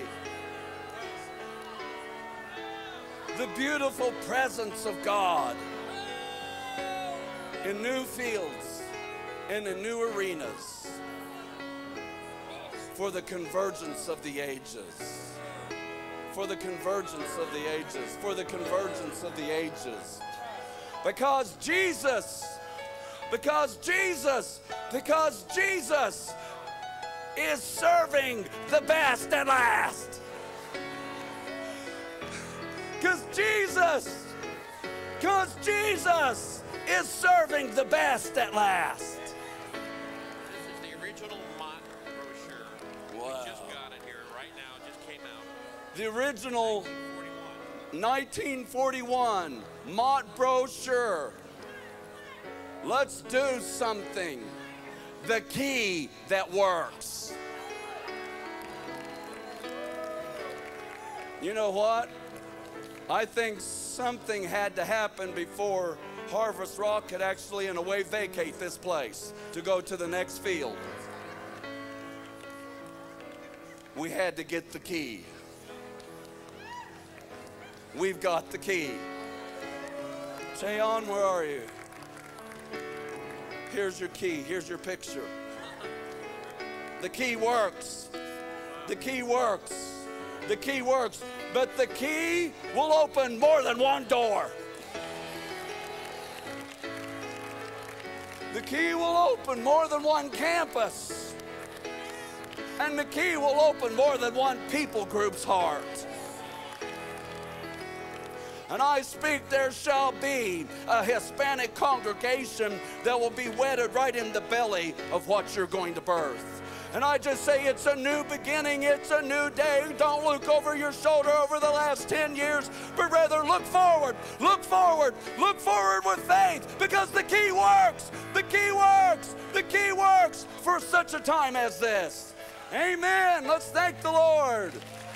the beautiful presence of God in new fields and in new arenas for the convergence of the ages. For the convergence of the ages. For the convergence of the ages. Because Jesus is serving the best at last. Because Jesus is serving the best at last. This is the original Mott brochure. Wow. We just got it here right now. It just came out. The original 1941 Mott brochure. Let's do something. The key that works. You know what? I think something had to happen before Harvest Rock could actually, in a way, vacate this place to go to the next field. We had to get the key. We've got the key. Cheon, where are you? Here's your key. Here's your picture. The key works. The key works. The key works. But the key will open more than one door. The key will open more than one campus. And the key will open more than one people group's heart. And I speak, there shall be a Hispanic congregation that will be wedded right in the belly of what you're going to birth. And I just say it's a new beginning, it's a new day. Don't look over your shoulder over the last 10 years, but rather look forward, look forward, look forward with faith, because the key works, the key works, the key works for such a time as this. Amen. Let's thank the Lord.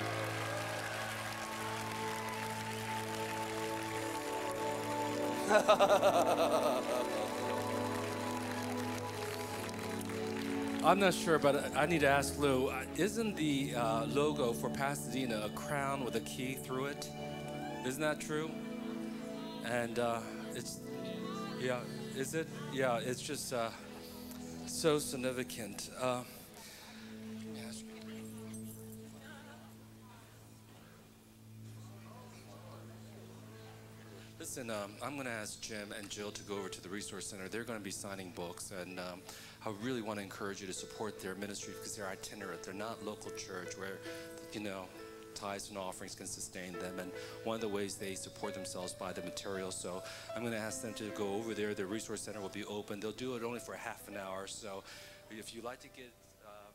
I'm not sure, but I need to ask Lou, isn't the logo for Pasadena a crown with a key through it? Isn't that true? And it's, yeah, is it? Yeah, it's just so significant. Listen, I'm going to ask Jim and Jill to go over to the Resource Center. They're going to be signing books, and I really want to encourage you to support their ministry because they're itinerant. They're not local church where, you know, tithes and offerings can sustain them. And one of the ways they support themselves by the material. So I'm going to ask them to go over there. The Resource Center will be open. They'll do it only for half an hour. So if you'd like to get